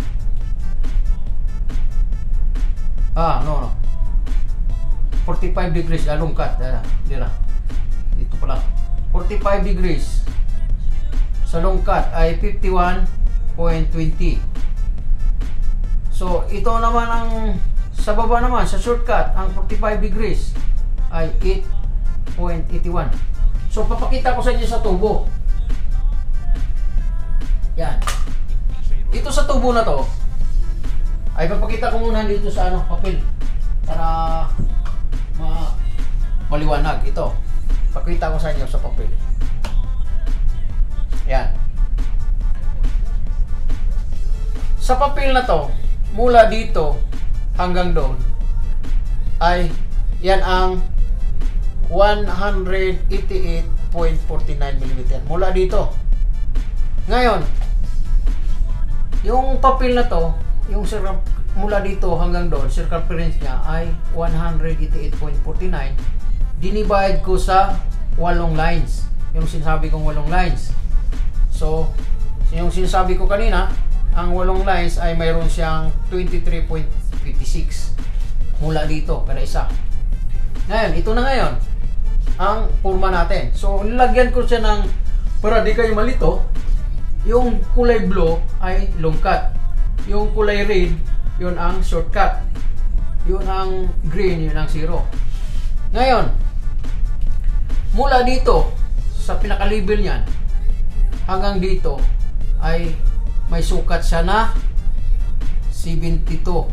Ah, no, no. forty-five degrees, lalong cut. Dira. Dito pala. forty-five degrees. Sa long cut ay fifty-one point two zero. So, ito naman ang sa baba naman, sa shortcut, ang forty-five degrees ay eight point eight one. So, papakita ko sa inyo sa tubo. Yan. Ito sa tubo na to, ay papakita ko muna dito sa ano, papel. Para ma maliwanag. Ito. Pakita ko sa inyo sa papel. Yan. Sa papel na to, mula dito hanggang doon, ay yan ang one eighty-eight point four nine millimeter. Mula dito. Ngayon, yung papel na to, yung mula dito hanggang doon, circumference niya ay one eighty-eight point four nine. Dinivide ko sa walong lines. Yung sinasabi kong walong lines. So, yung sinasabi ko kanina, ang walong lines ay mayroon siyang twenty-three point five six mula dito, kada isa. Ngayon, ito na ngayon ang forma natin. So, nilagyan ko siya ng, para di kayo malito, yung kulay blue ay long cut. Yung kulay red, yun ang shortcut. Yun ang green, yun ang zero. Ngayon, mula dito sa pinaka-label niyan hanggang dito ay may sukat siya na seventy-two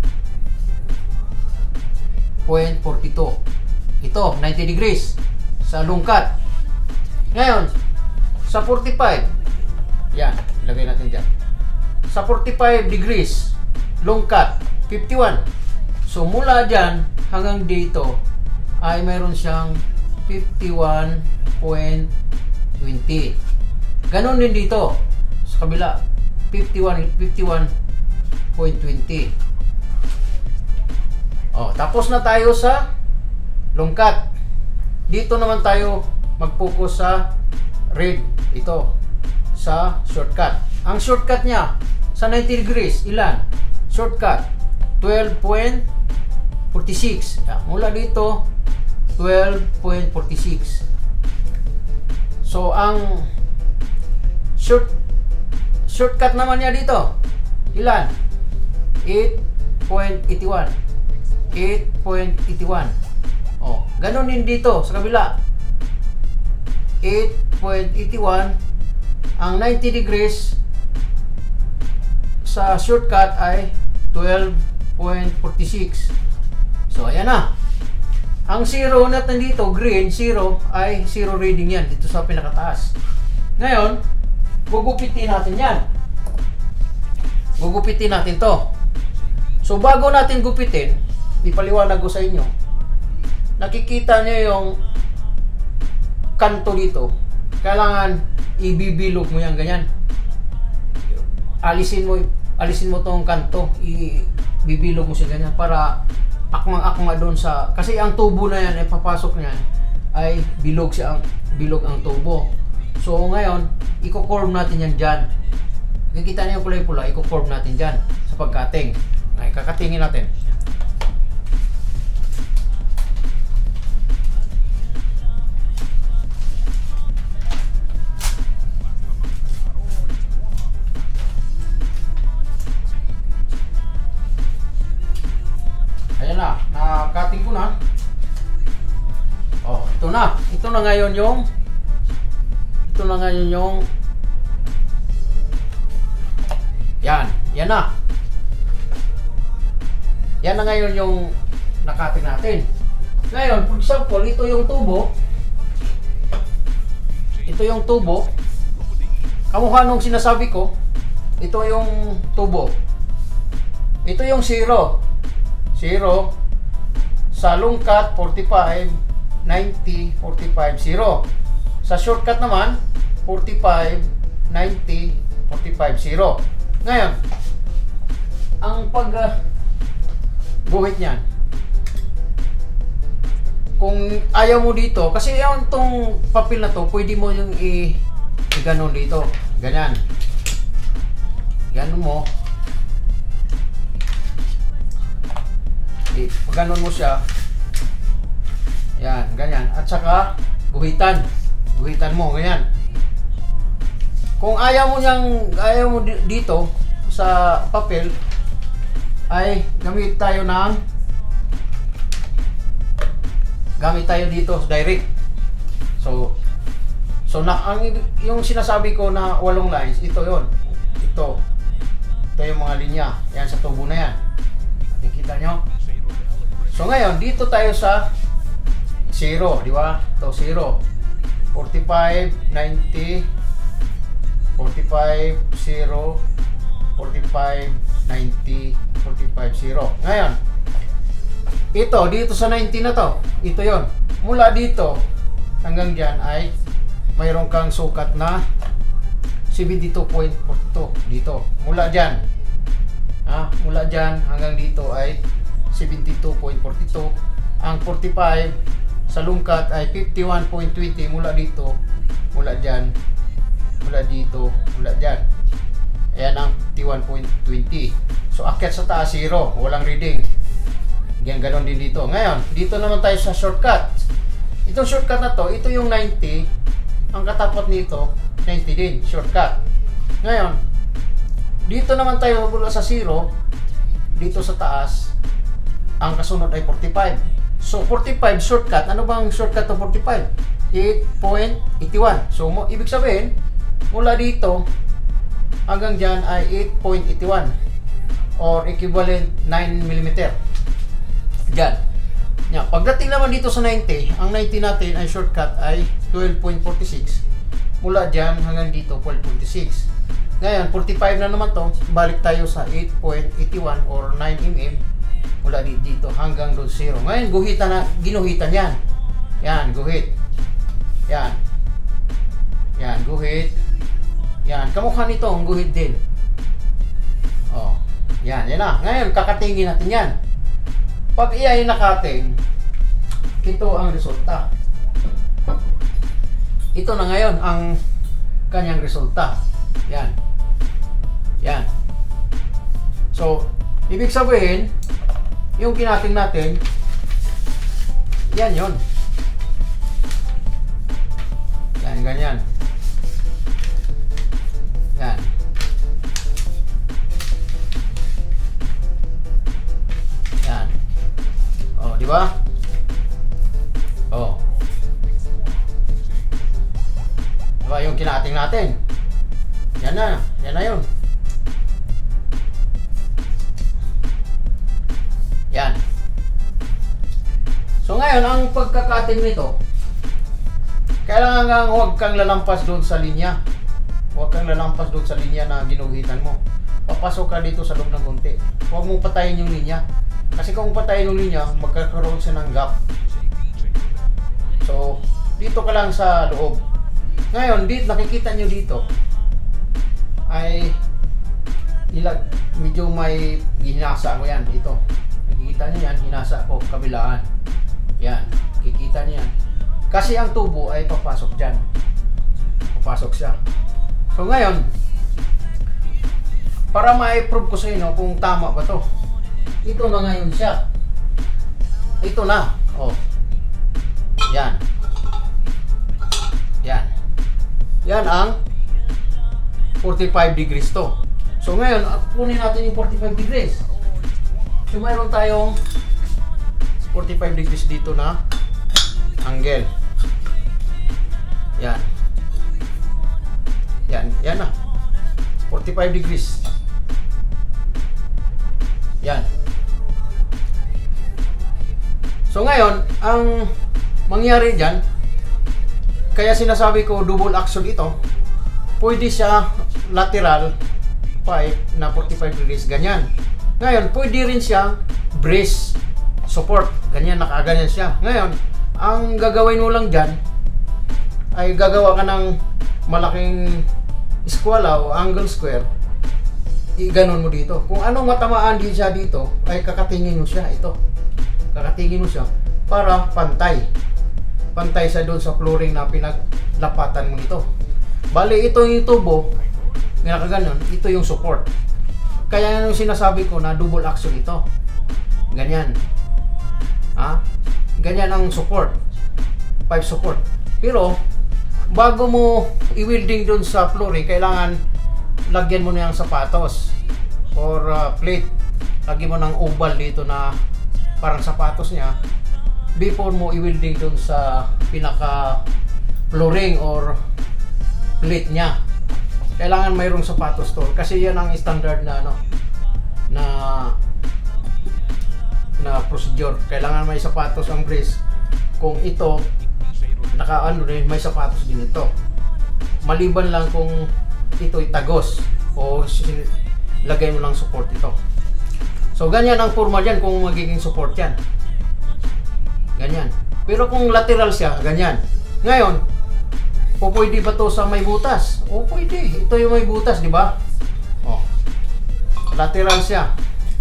point four two. Ito, ninety degrees sa long cut. Ngayon, sa forty-five, yan, ilagay natin dyan. Sa forty-five degrees, long cut, fifty-one. So, mula dyan hanggang dito ay mayroon siyang fifty-one point two zero. Ganon din dito sa kabila, fifty-one point two zero. Oh, tapos na tayo sa long cut. Dito naman tayo mag-focus sa red. Ito sa shortcut. Ang shortcut niya sa ninety degrees, ilan? Shortcut twelve point four six. Mula dito twelve point four six. So ang short shortcut naman niya dito, ilan? eight point eight one. eight point eight one. Oh, ganun din dito sa kabila. eight point eight one. Ang ninety degrees sa shortcut ay twelve point four six. So ayan na. Ang zero natin dito, green, zero, ay zero reading yan dito sa pinakataas. Ngayon, gugupitin natin yan. Gugupitin natin to. So bago natin gupitin, ipaliwanag ko sa inyo. Nakikita niyo yung kanto dito. Kailangan ibibilog mo yan ganyan. Alisin mo, alisin mo tong kanto, ibibilog mo siya ganyan para akmang-akma doon sa, kasi ang tubo na yan ay papasok niyan ay bilog siya, ang bilog ang tubo. So ngayon, i-curve natin yan diyan. Nakikita niyo yung pula-pula, i-curve natin diyan sa pagkating. Ay, kakatingin natin. Ayan na, nakating ko na. Oh, ito na. Ito na ngayon yung Ito na ngayon yung Yan, yan na. Yan na ngayon yung nakating natin. Ngayon, for example, ito yung tubo. Ito yung tubo. Kamukha nung sinasabi ko, ito yung tubo. Ito yung zero. Zero. Sa long cut, forty-five, ninety, forty-five, zero. Sa shortcut naman, forty-five, ninety, forty-five, zero. Ngayon, ang pag uh, guhit niyan, kung ayaw mo dito, kasi yung tong papel na to, pwede mo yung i, i ganon dito, ganyan. Ganon mo. I, ganon mo siya. Yan, ganyan. At saka, guhitan. Guhitan mo, ganyan. Kung ayaw mo niyang, ayaw mo dito sa papel, ay gamit tayo ng gamit tayo dito direct. So so na ang yung sinasabi ko na walong lines, ito yon. Ito. Ito yung mga linya. Yan sa tubo na yan. Nakikita nyo? So ngayon, dito tayo sa zero, di ba? Ito zero. forty-five, ninety, forty-five, zero, forty-five, ninety, forty-five, zero. Ngayon, ito, dito sa ninety na to, ito yon. Mula dito hanggang dyan ay mayroon kang sukat na seventy-two point four two dito. Mula dyan, ah, mula dyan hanggang dito ay seventy-two point four two. Ang forty-five sa lungkat ay fifty-one point two zero. Mula dito, mula dyan, mula dito, mula dyan. Ayan ang fifty-one point two zero. So akyat sa taas zero, walang reading. Yan, ganon din dito. Ngayon, dito naman tayo sa shortcut. Itong shortcut na to, ito yung ninety. Ang katapat nito, ninety din, shortcut. Ngayon, dito naman tayo mula sa zero, dito sa taas, ang kasunod ay forty-five. So forty-five shortcut, ano bang shortcut to forty-five? eight point eight one. So mo, ibig sabihin, mula dito hanggang dyan ay eight point eight one or equivalent nine millimeter. Dyan. Yan. Pagdating naman dito sa ninety, ang ninety natin ay shortcut ay twelve point four six. Mula dyan hanggang dito, twelve point six. Ngayon, forty-five na naman to, balik tayo sa eight point eight one or nine millimeter. Mula dito hanggang doon zero. Ngayon, guhitan na, ginuhitan yan. Yan, guhit. Yan. Yan, guhit. Yan, kamukha nito ang guhit din. Oh, yan, yan na. Ngayon, kakatingin natin yan. Pag iyan ay nakating, ito ang resulta. Ito na ngayon ang kanyang resulta. Yan. Yan. So, ibig sabihin, yung kinating natin, yan yon. Yan, ganyan. Yan. Yan. Oh, di ba? Oh. Diba yung kinating natin? Yan na. Yan na yun. Yan. So ngayon, ang pagkakating nito, kailangan kang huwag kang lalampas doon sa linya. Huwag kang lalampas doon sa linya na ginuhitan mo. Papasok ka dito sa loob ng konti. Huwag mong patayin yung linya. Kasi kung patayin yung linya, magkakaroon siya ng gap. So, dito ka lang sa loob. Ngayon, dito, nakikita nyo dito ay ilag, medyo may hinasa ko yan dito. Nakikita nyo yan, hinasa ko kabilaan. Yan, kikita nyo yan. Kasi ang tubo ay papasok dyan. Papasok siya. So ngayon, para ma-prove ko sa inyo kung tama ba to, ito na ngayon siya. Ito na. Oh. Yan. Yan. Yan ang forty-five degrees to. So ngayon, kunin natin yung forty-five degrees. So mayroon tayong forty-five degrees dito na angle. Yan. Yan, yan na. forty-five degrees. Yan. So ngayon, ang mangyari dyan, kaya sinasabi ko double action ito, pwede siya lateral pipe na forty-five degrees, ganyan. Ngayon, pwede rin siya brace support, ganyan, nakaganyan siya. Ngayon, ang gagawin mo lang dyan ay gagawa ka ng malaking skwala o angle square, i-ganon mo dito. Kung anong matamaan din siya dito, ay kakatingin mo siya, ito. Kakatingin mo siya para pantay. Pantay siya doon sa flooring na pinaglapatan mo nito. Bali, ito yung tubo, nakaganon, ito yung support. Kaya yung sinasabi ko na double action ito. Ganyan. Ha? Ganyan ang support. Pipe support. Pero, bago mo i-welding doon sa flooring, kailangan lagyan mo na yung sapatos or uh, plate. Lagyan mo ng oval dito na parang sapatos niya before mo i-welding doon sa pinaka flooring or plate niya. Kailangan mayroong sapatos to kasi yan ang standard na ano na na procedure. Kailangan may sapatos ang brace. Kung ito naka ano rin, may sapatos din ito. Maliban lang kung ito ay tagos o lagay mo lang support ito. So ganyan ang forma diyan kung magiging support yan. Ganyan. Pero kung lateral siya, ganyan. Ngayon, o pwede ba to sa may butas? O pwede. Ito yung may butas, di ba? Oh. Lateral siya.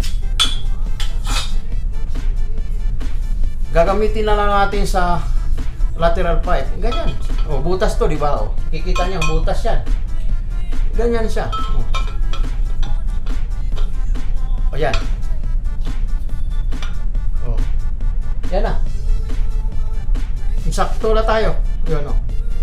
Gagamitin na lang natin sa lateral pipe. Ganyan. O, butas to, di ba? O, kikita niyo, butas yan. Ganyan siya. O, o yan. O. Yan na. Sakto na tayo. Yun o.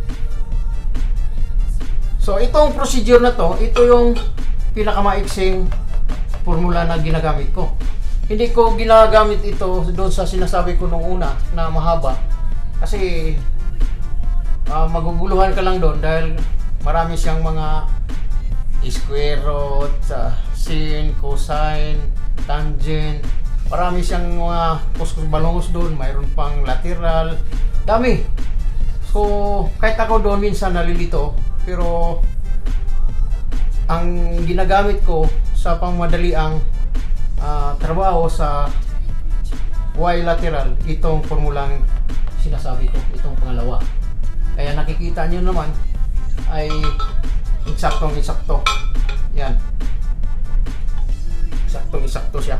So, itong procedure na to, ito yung pinakamaiksing formula na ginagamit ko. Hindi ko ginagamit ito doon sa sinasabi ko nung una na mahaba. Kasi uh, maguguluhan ka lang doon dahil marami siyang mga square root, uh, sin, cosine, tangent. Marami siyang mga kuskus balongos doon. Mayroon pang lateral. Dami. So, kahit ako doon minsan nalilito. Pero ang ginagamit ko sa pangmadaliang uh, trabaho sa Y lateral, itong formulang sinasabi ko, itong pangalawa. Kaya nakikita nyo naman ay eksaktong eksakto. Yan. Eksaktong eksakto siya.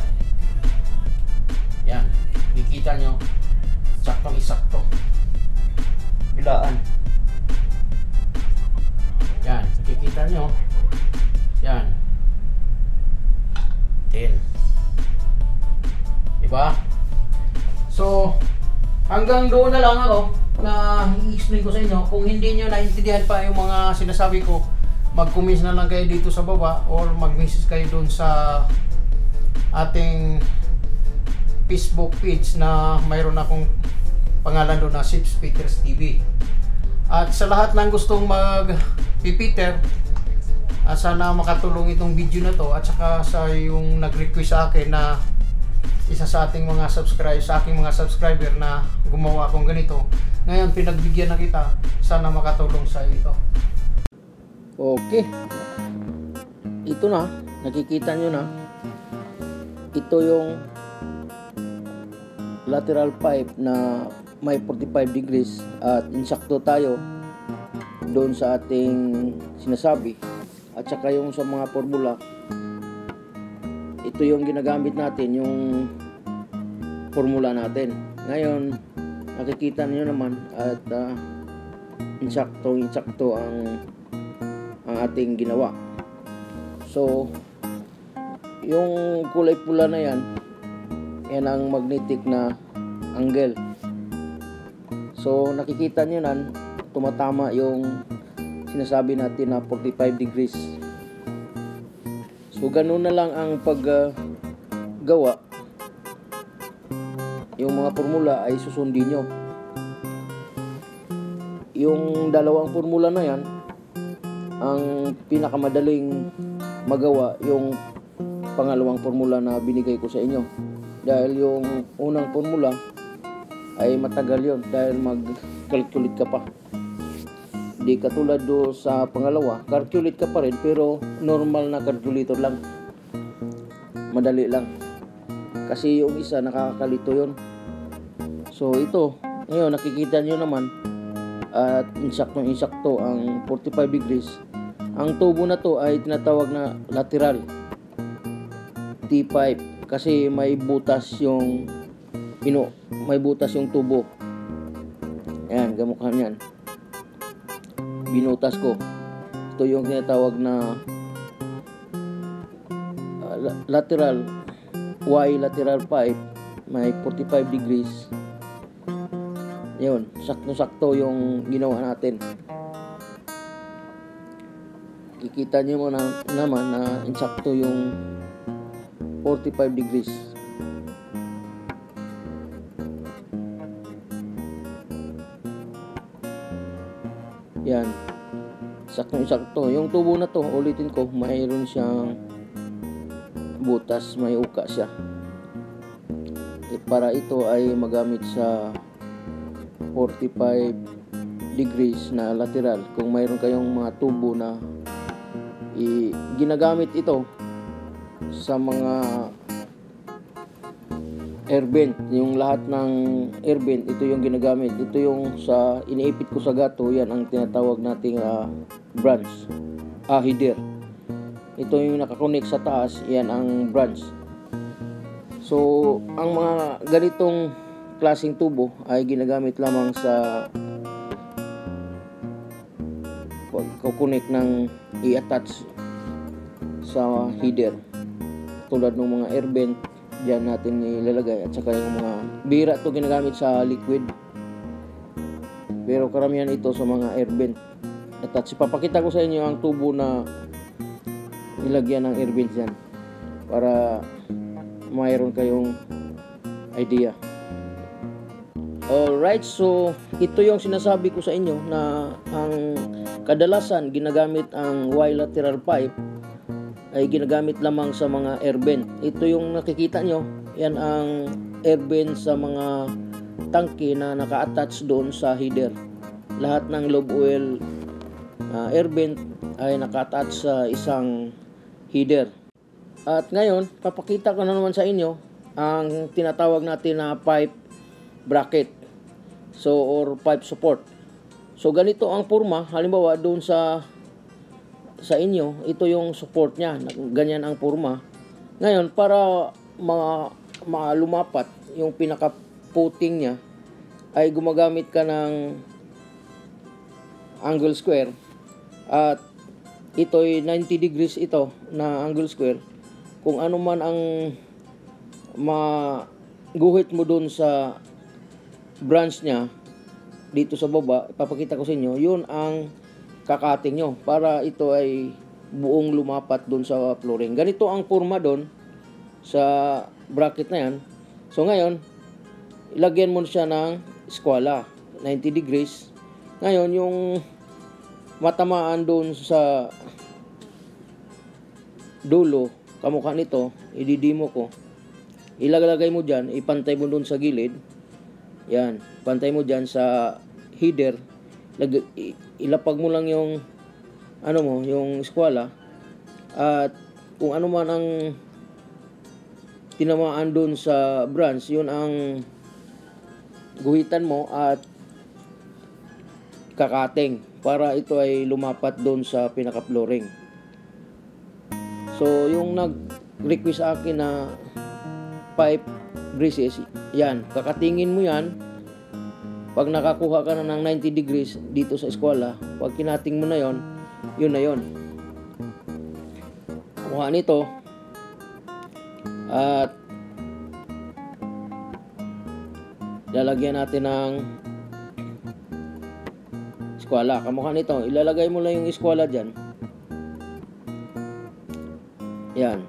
Yan. Nakikita nyo, eksaktong eksakto. Bilaan. Yan. Nakikita nyo. Yan. ten. Diba? So, hanggang doon na lang ako na i-explain ko sa inyo. Kung hindi nyo naintindihan pa yung mga sinasabi ko, mag-comment na lang kayo dito sa baba or mag-message kayo doon sa ating Facebook page na mayroon akong pangalan doon na Sips Peters T V. At sa lahat ng gustong mag-Peter, uh, sana makatulong itong video na to, at saka sa yung nag-request sa akin na isa sa ating mga subscribe, sa aking mga subscriber na gumawa akong ganito. Ngayon pinagbigyan na kita, sana makatulong sa ito. Okay. Ito na, nakikita nyo na. Ito yung lateral pipe na may forty-five degrees at insakto tayo doon sa ating sinasabi. At saka yung sa mga formula, ito yung ginagamit natin, yung formula natin. Ngayon, nakikita niyo naman at uh, insakto insakto ang ang ating ginawa. So, yung kulay pula na yan, yan ang magnetic na angle. So, nakikita niyo nan, tumatama yung sinasabi natin na forty-five degrees. So, ganun na lang ang paggawa. Uh, yung mga formula ay susundin nyo. Yung dalawang formula na yan, ang pinakamadaling magawa yung pangalawang formula na binigay ko sa inyo. Dahil yung unang formula ay matagal yon dahil mag-calculate ka pa. Di katulad do sa pangalawa, calculate ka pa rin pero normal na calculator lang. Madali lang. Kasi yung isa nakakalito yon. So ito, ngayon nakikita nyo naman at insaktong insakto ang forty-five degrees. Ang tubo na to ay tinatawag na lateral T pipe kasi may butas yung ino, may butas yung tubo. Ayan, gamukha niyan. Binutas ko. Ito yung tinatawag na uh, lateral Y lateral pipe, may forty-five degrees. Yun, sakto-sakto yung ginawa natin. Kikita nyo mo na, naman na insakto yung forty-five degrees. Yan. Sakto-sakto. Yung tubo na to, ulitin ko, mayroon siyang butas, may uka siya. E para ito ay magamit sa forty-five degrees na lateral. Kung mayroon kayong mga tubo na i ginagamit ito sa mga air vent, yung lahat ng air vent, ito yung ginagamit. Ito yung sa iniipit ko sa gato, yan ang tinatawag nating uh, branch, ah, header. Ito yung nakakonect sa taas, yan ang branch. So, ang mga ganitong klaseng tubo ay ginagamit lamang sa pagkukonek ng i-attach sa header. Tulad ng mga air vent, dyan natin ilalagay, at saka yung mga bira to ginagamit sa liquid, pero karamihan ito sa mga air vent. At ipapakita ko sa inyo ang tubo na nilagyan ng air vent dyan para mayroon kayong idea. Alright, so ito yung sinasabi ko sa inyo na ang kadalasan ginagamit ang Y lateral pipe ay ginagamit lamang sa mga air vent. Ito yung nakikita nyo, yan ang air vent sa mga tangke na naka-attach doon sa header. Lahat ng lobe oil uh, air vent ay naka-attach sa isang header. At ngayon, papakita ko na naman sa inyo ang tinatawag natin na pipe bracket. So, or pipe support. So, ganito ang forma. Halimbawa, doon sa sa inyo, ito yung support niya. Ganyan ang forma. Ngayon, para ma, malumapat yung pinaka-footing niya, ay gumagamit ka ng angle square. At ito ay ninety degrees ito na angle square. Kung ano man ang maguhit mo doon sa branch niya, dito sa baba, ipapakita ko sa inyo, yun ang kakating nyo para ito ay buong lumapat doon sa flooring. Ganito ang forma doon sa bracket na yan. So ngayon, ilagyan mo siya ng skwala, ninety degrees. Ngayon, yung matamaan doon sa dulo, kamukha nito, ididimo ko. Ilalagay mo dyan, ipantay mo doon sa gilid. Yan, pantay mo dyan sa header. Lag ilapag mo lang yung ano mo, yung skwala. At kung ano man ang tinamaan doon sa branch, yun ang guhitan mo at kakating para ito ay lumapat doon sa pinaka-flooring. So, yung nag-request sa akin na pipe braces, yan, kakatingin mo yan. Pag nakakuha ka na ng ninety degrees dito sa eskwela, pag kinating mo na yon, yun na yon. Kuha nito at lalagyan natin ng eskwela. Kamukha nito, ilalagay mo lang yung eskwela dyan. Yan.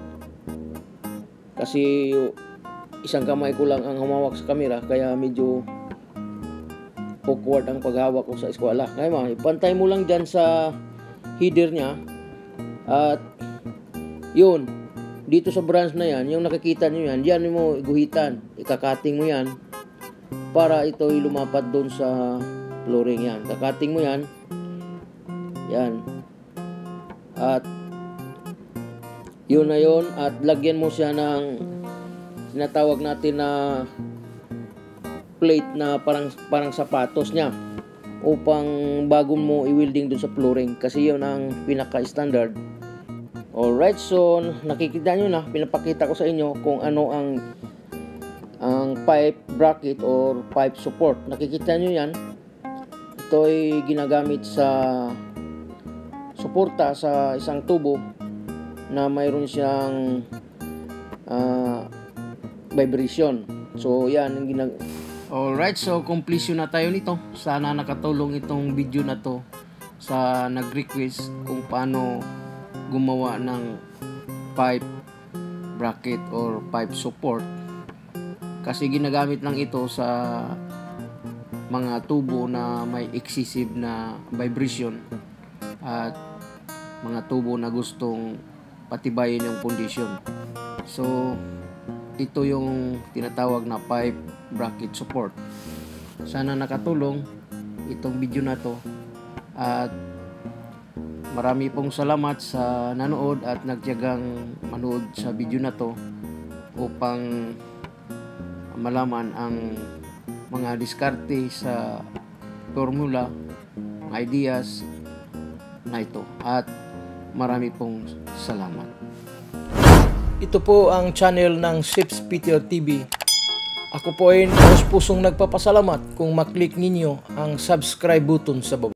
Kasi isang kamay ko lang ang humawak sa camera, kaya medyo awkward ang paghawak ko sa eskwela. Kaya mo, ipantay mo lang dyan sa header niya. At yun, dito sa branch na yan, yung nakikita nyo yan, diyan mo guhitan, ikakating mo yan para ito ay lumapat doon sa flooring yan. Kakating mo yan. Yan. At yun na yun. At lagyan mo siya ng tinatawag natin na plate na parang parang sapatos niya upang bago mo i-welding doon sa flooring, kasi yun ang pinaka-standard. Alright, so nakikita nyo na, pinapakita ko sa inyo kung ano ang ang pipe bracket or pipe support. Nakikita nyo yan, ito ay ginagamit sa suporta sa isang tubo na mayroon siyang uh, vibration. So yan ang ginag Alright, so completion na tayo nito. Sana nakatulong itong video na to sa nag-request kung paano gumawa ng pipe bracket or pipe support. Kasi ginagamit lang ito sa mga tubo na may excessive na vibration at mga tubo na gustong patibayin yung condition. So ito yung tinatawag na pipe bracket support. Sana nakatulong itong video na to at marami pong salamat sa nanood at nagtiyagang manood sa video na to upang malaman ang mga diskarte sa formula, ideas na ito, at marami pong salamat. Ito po ang channel ng Sips Peter T V. Ako po ay pusong nagpapasalamat kung maklik ninyo ang subscribe button sa baba.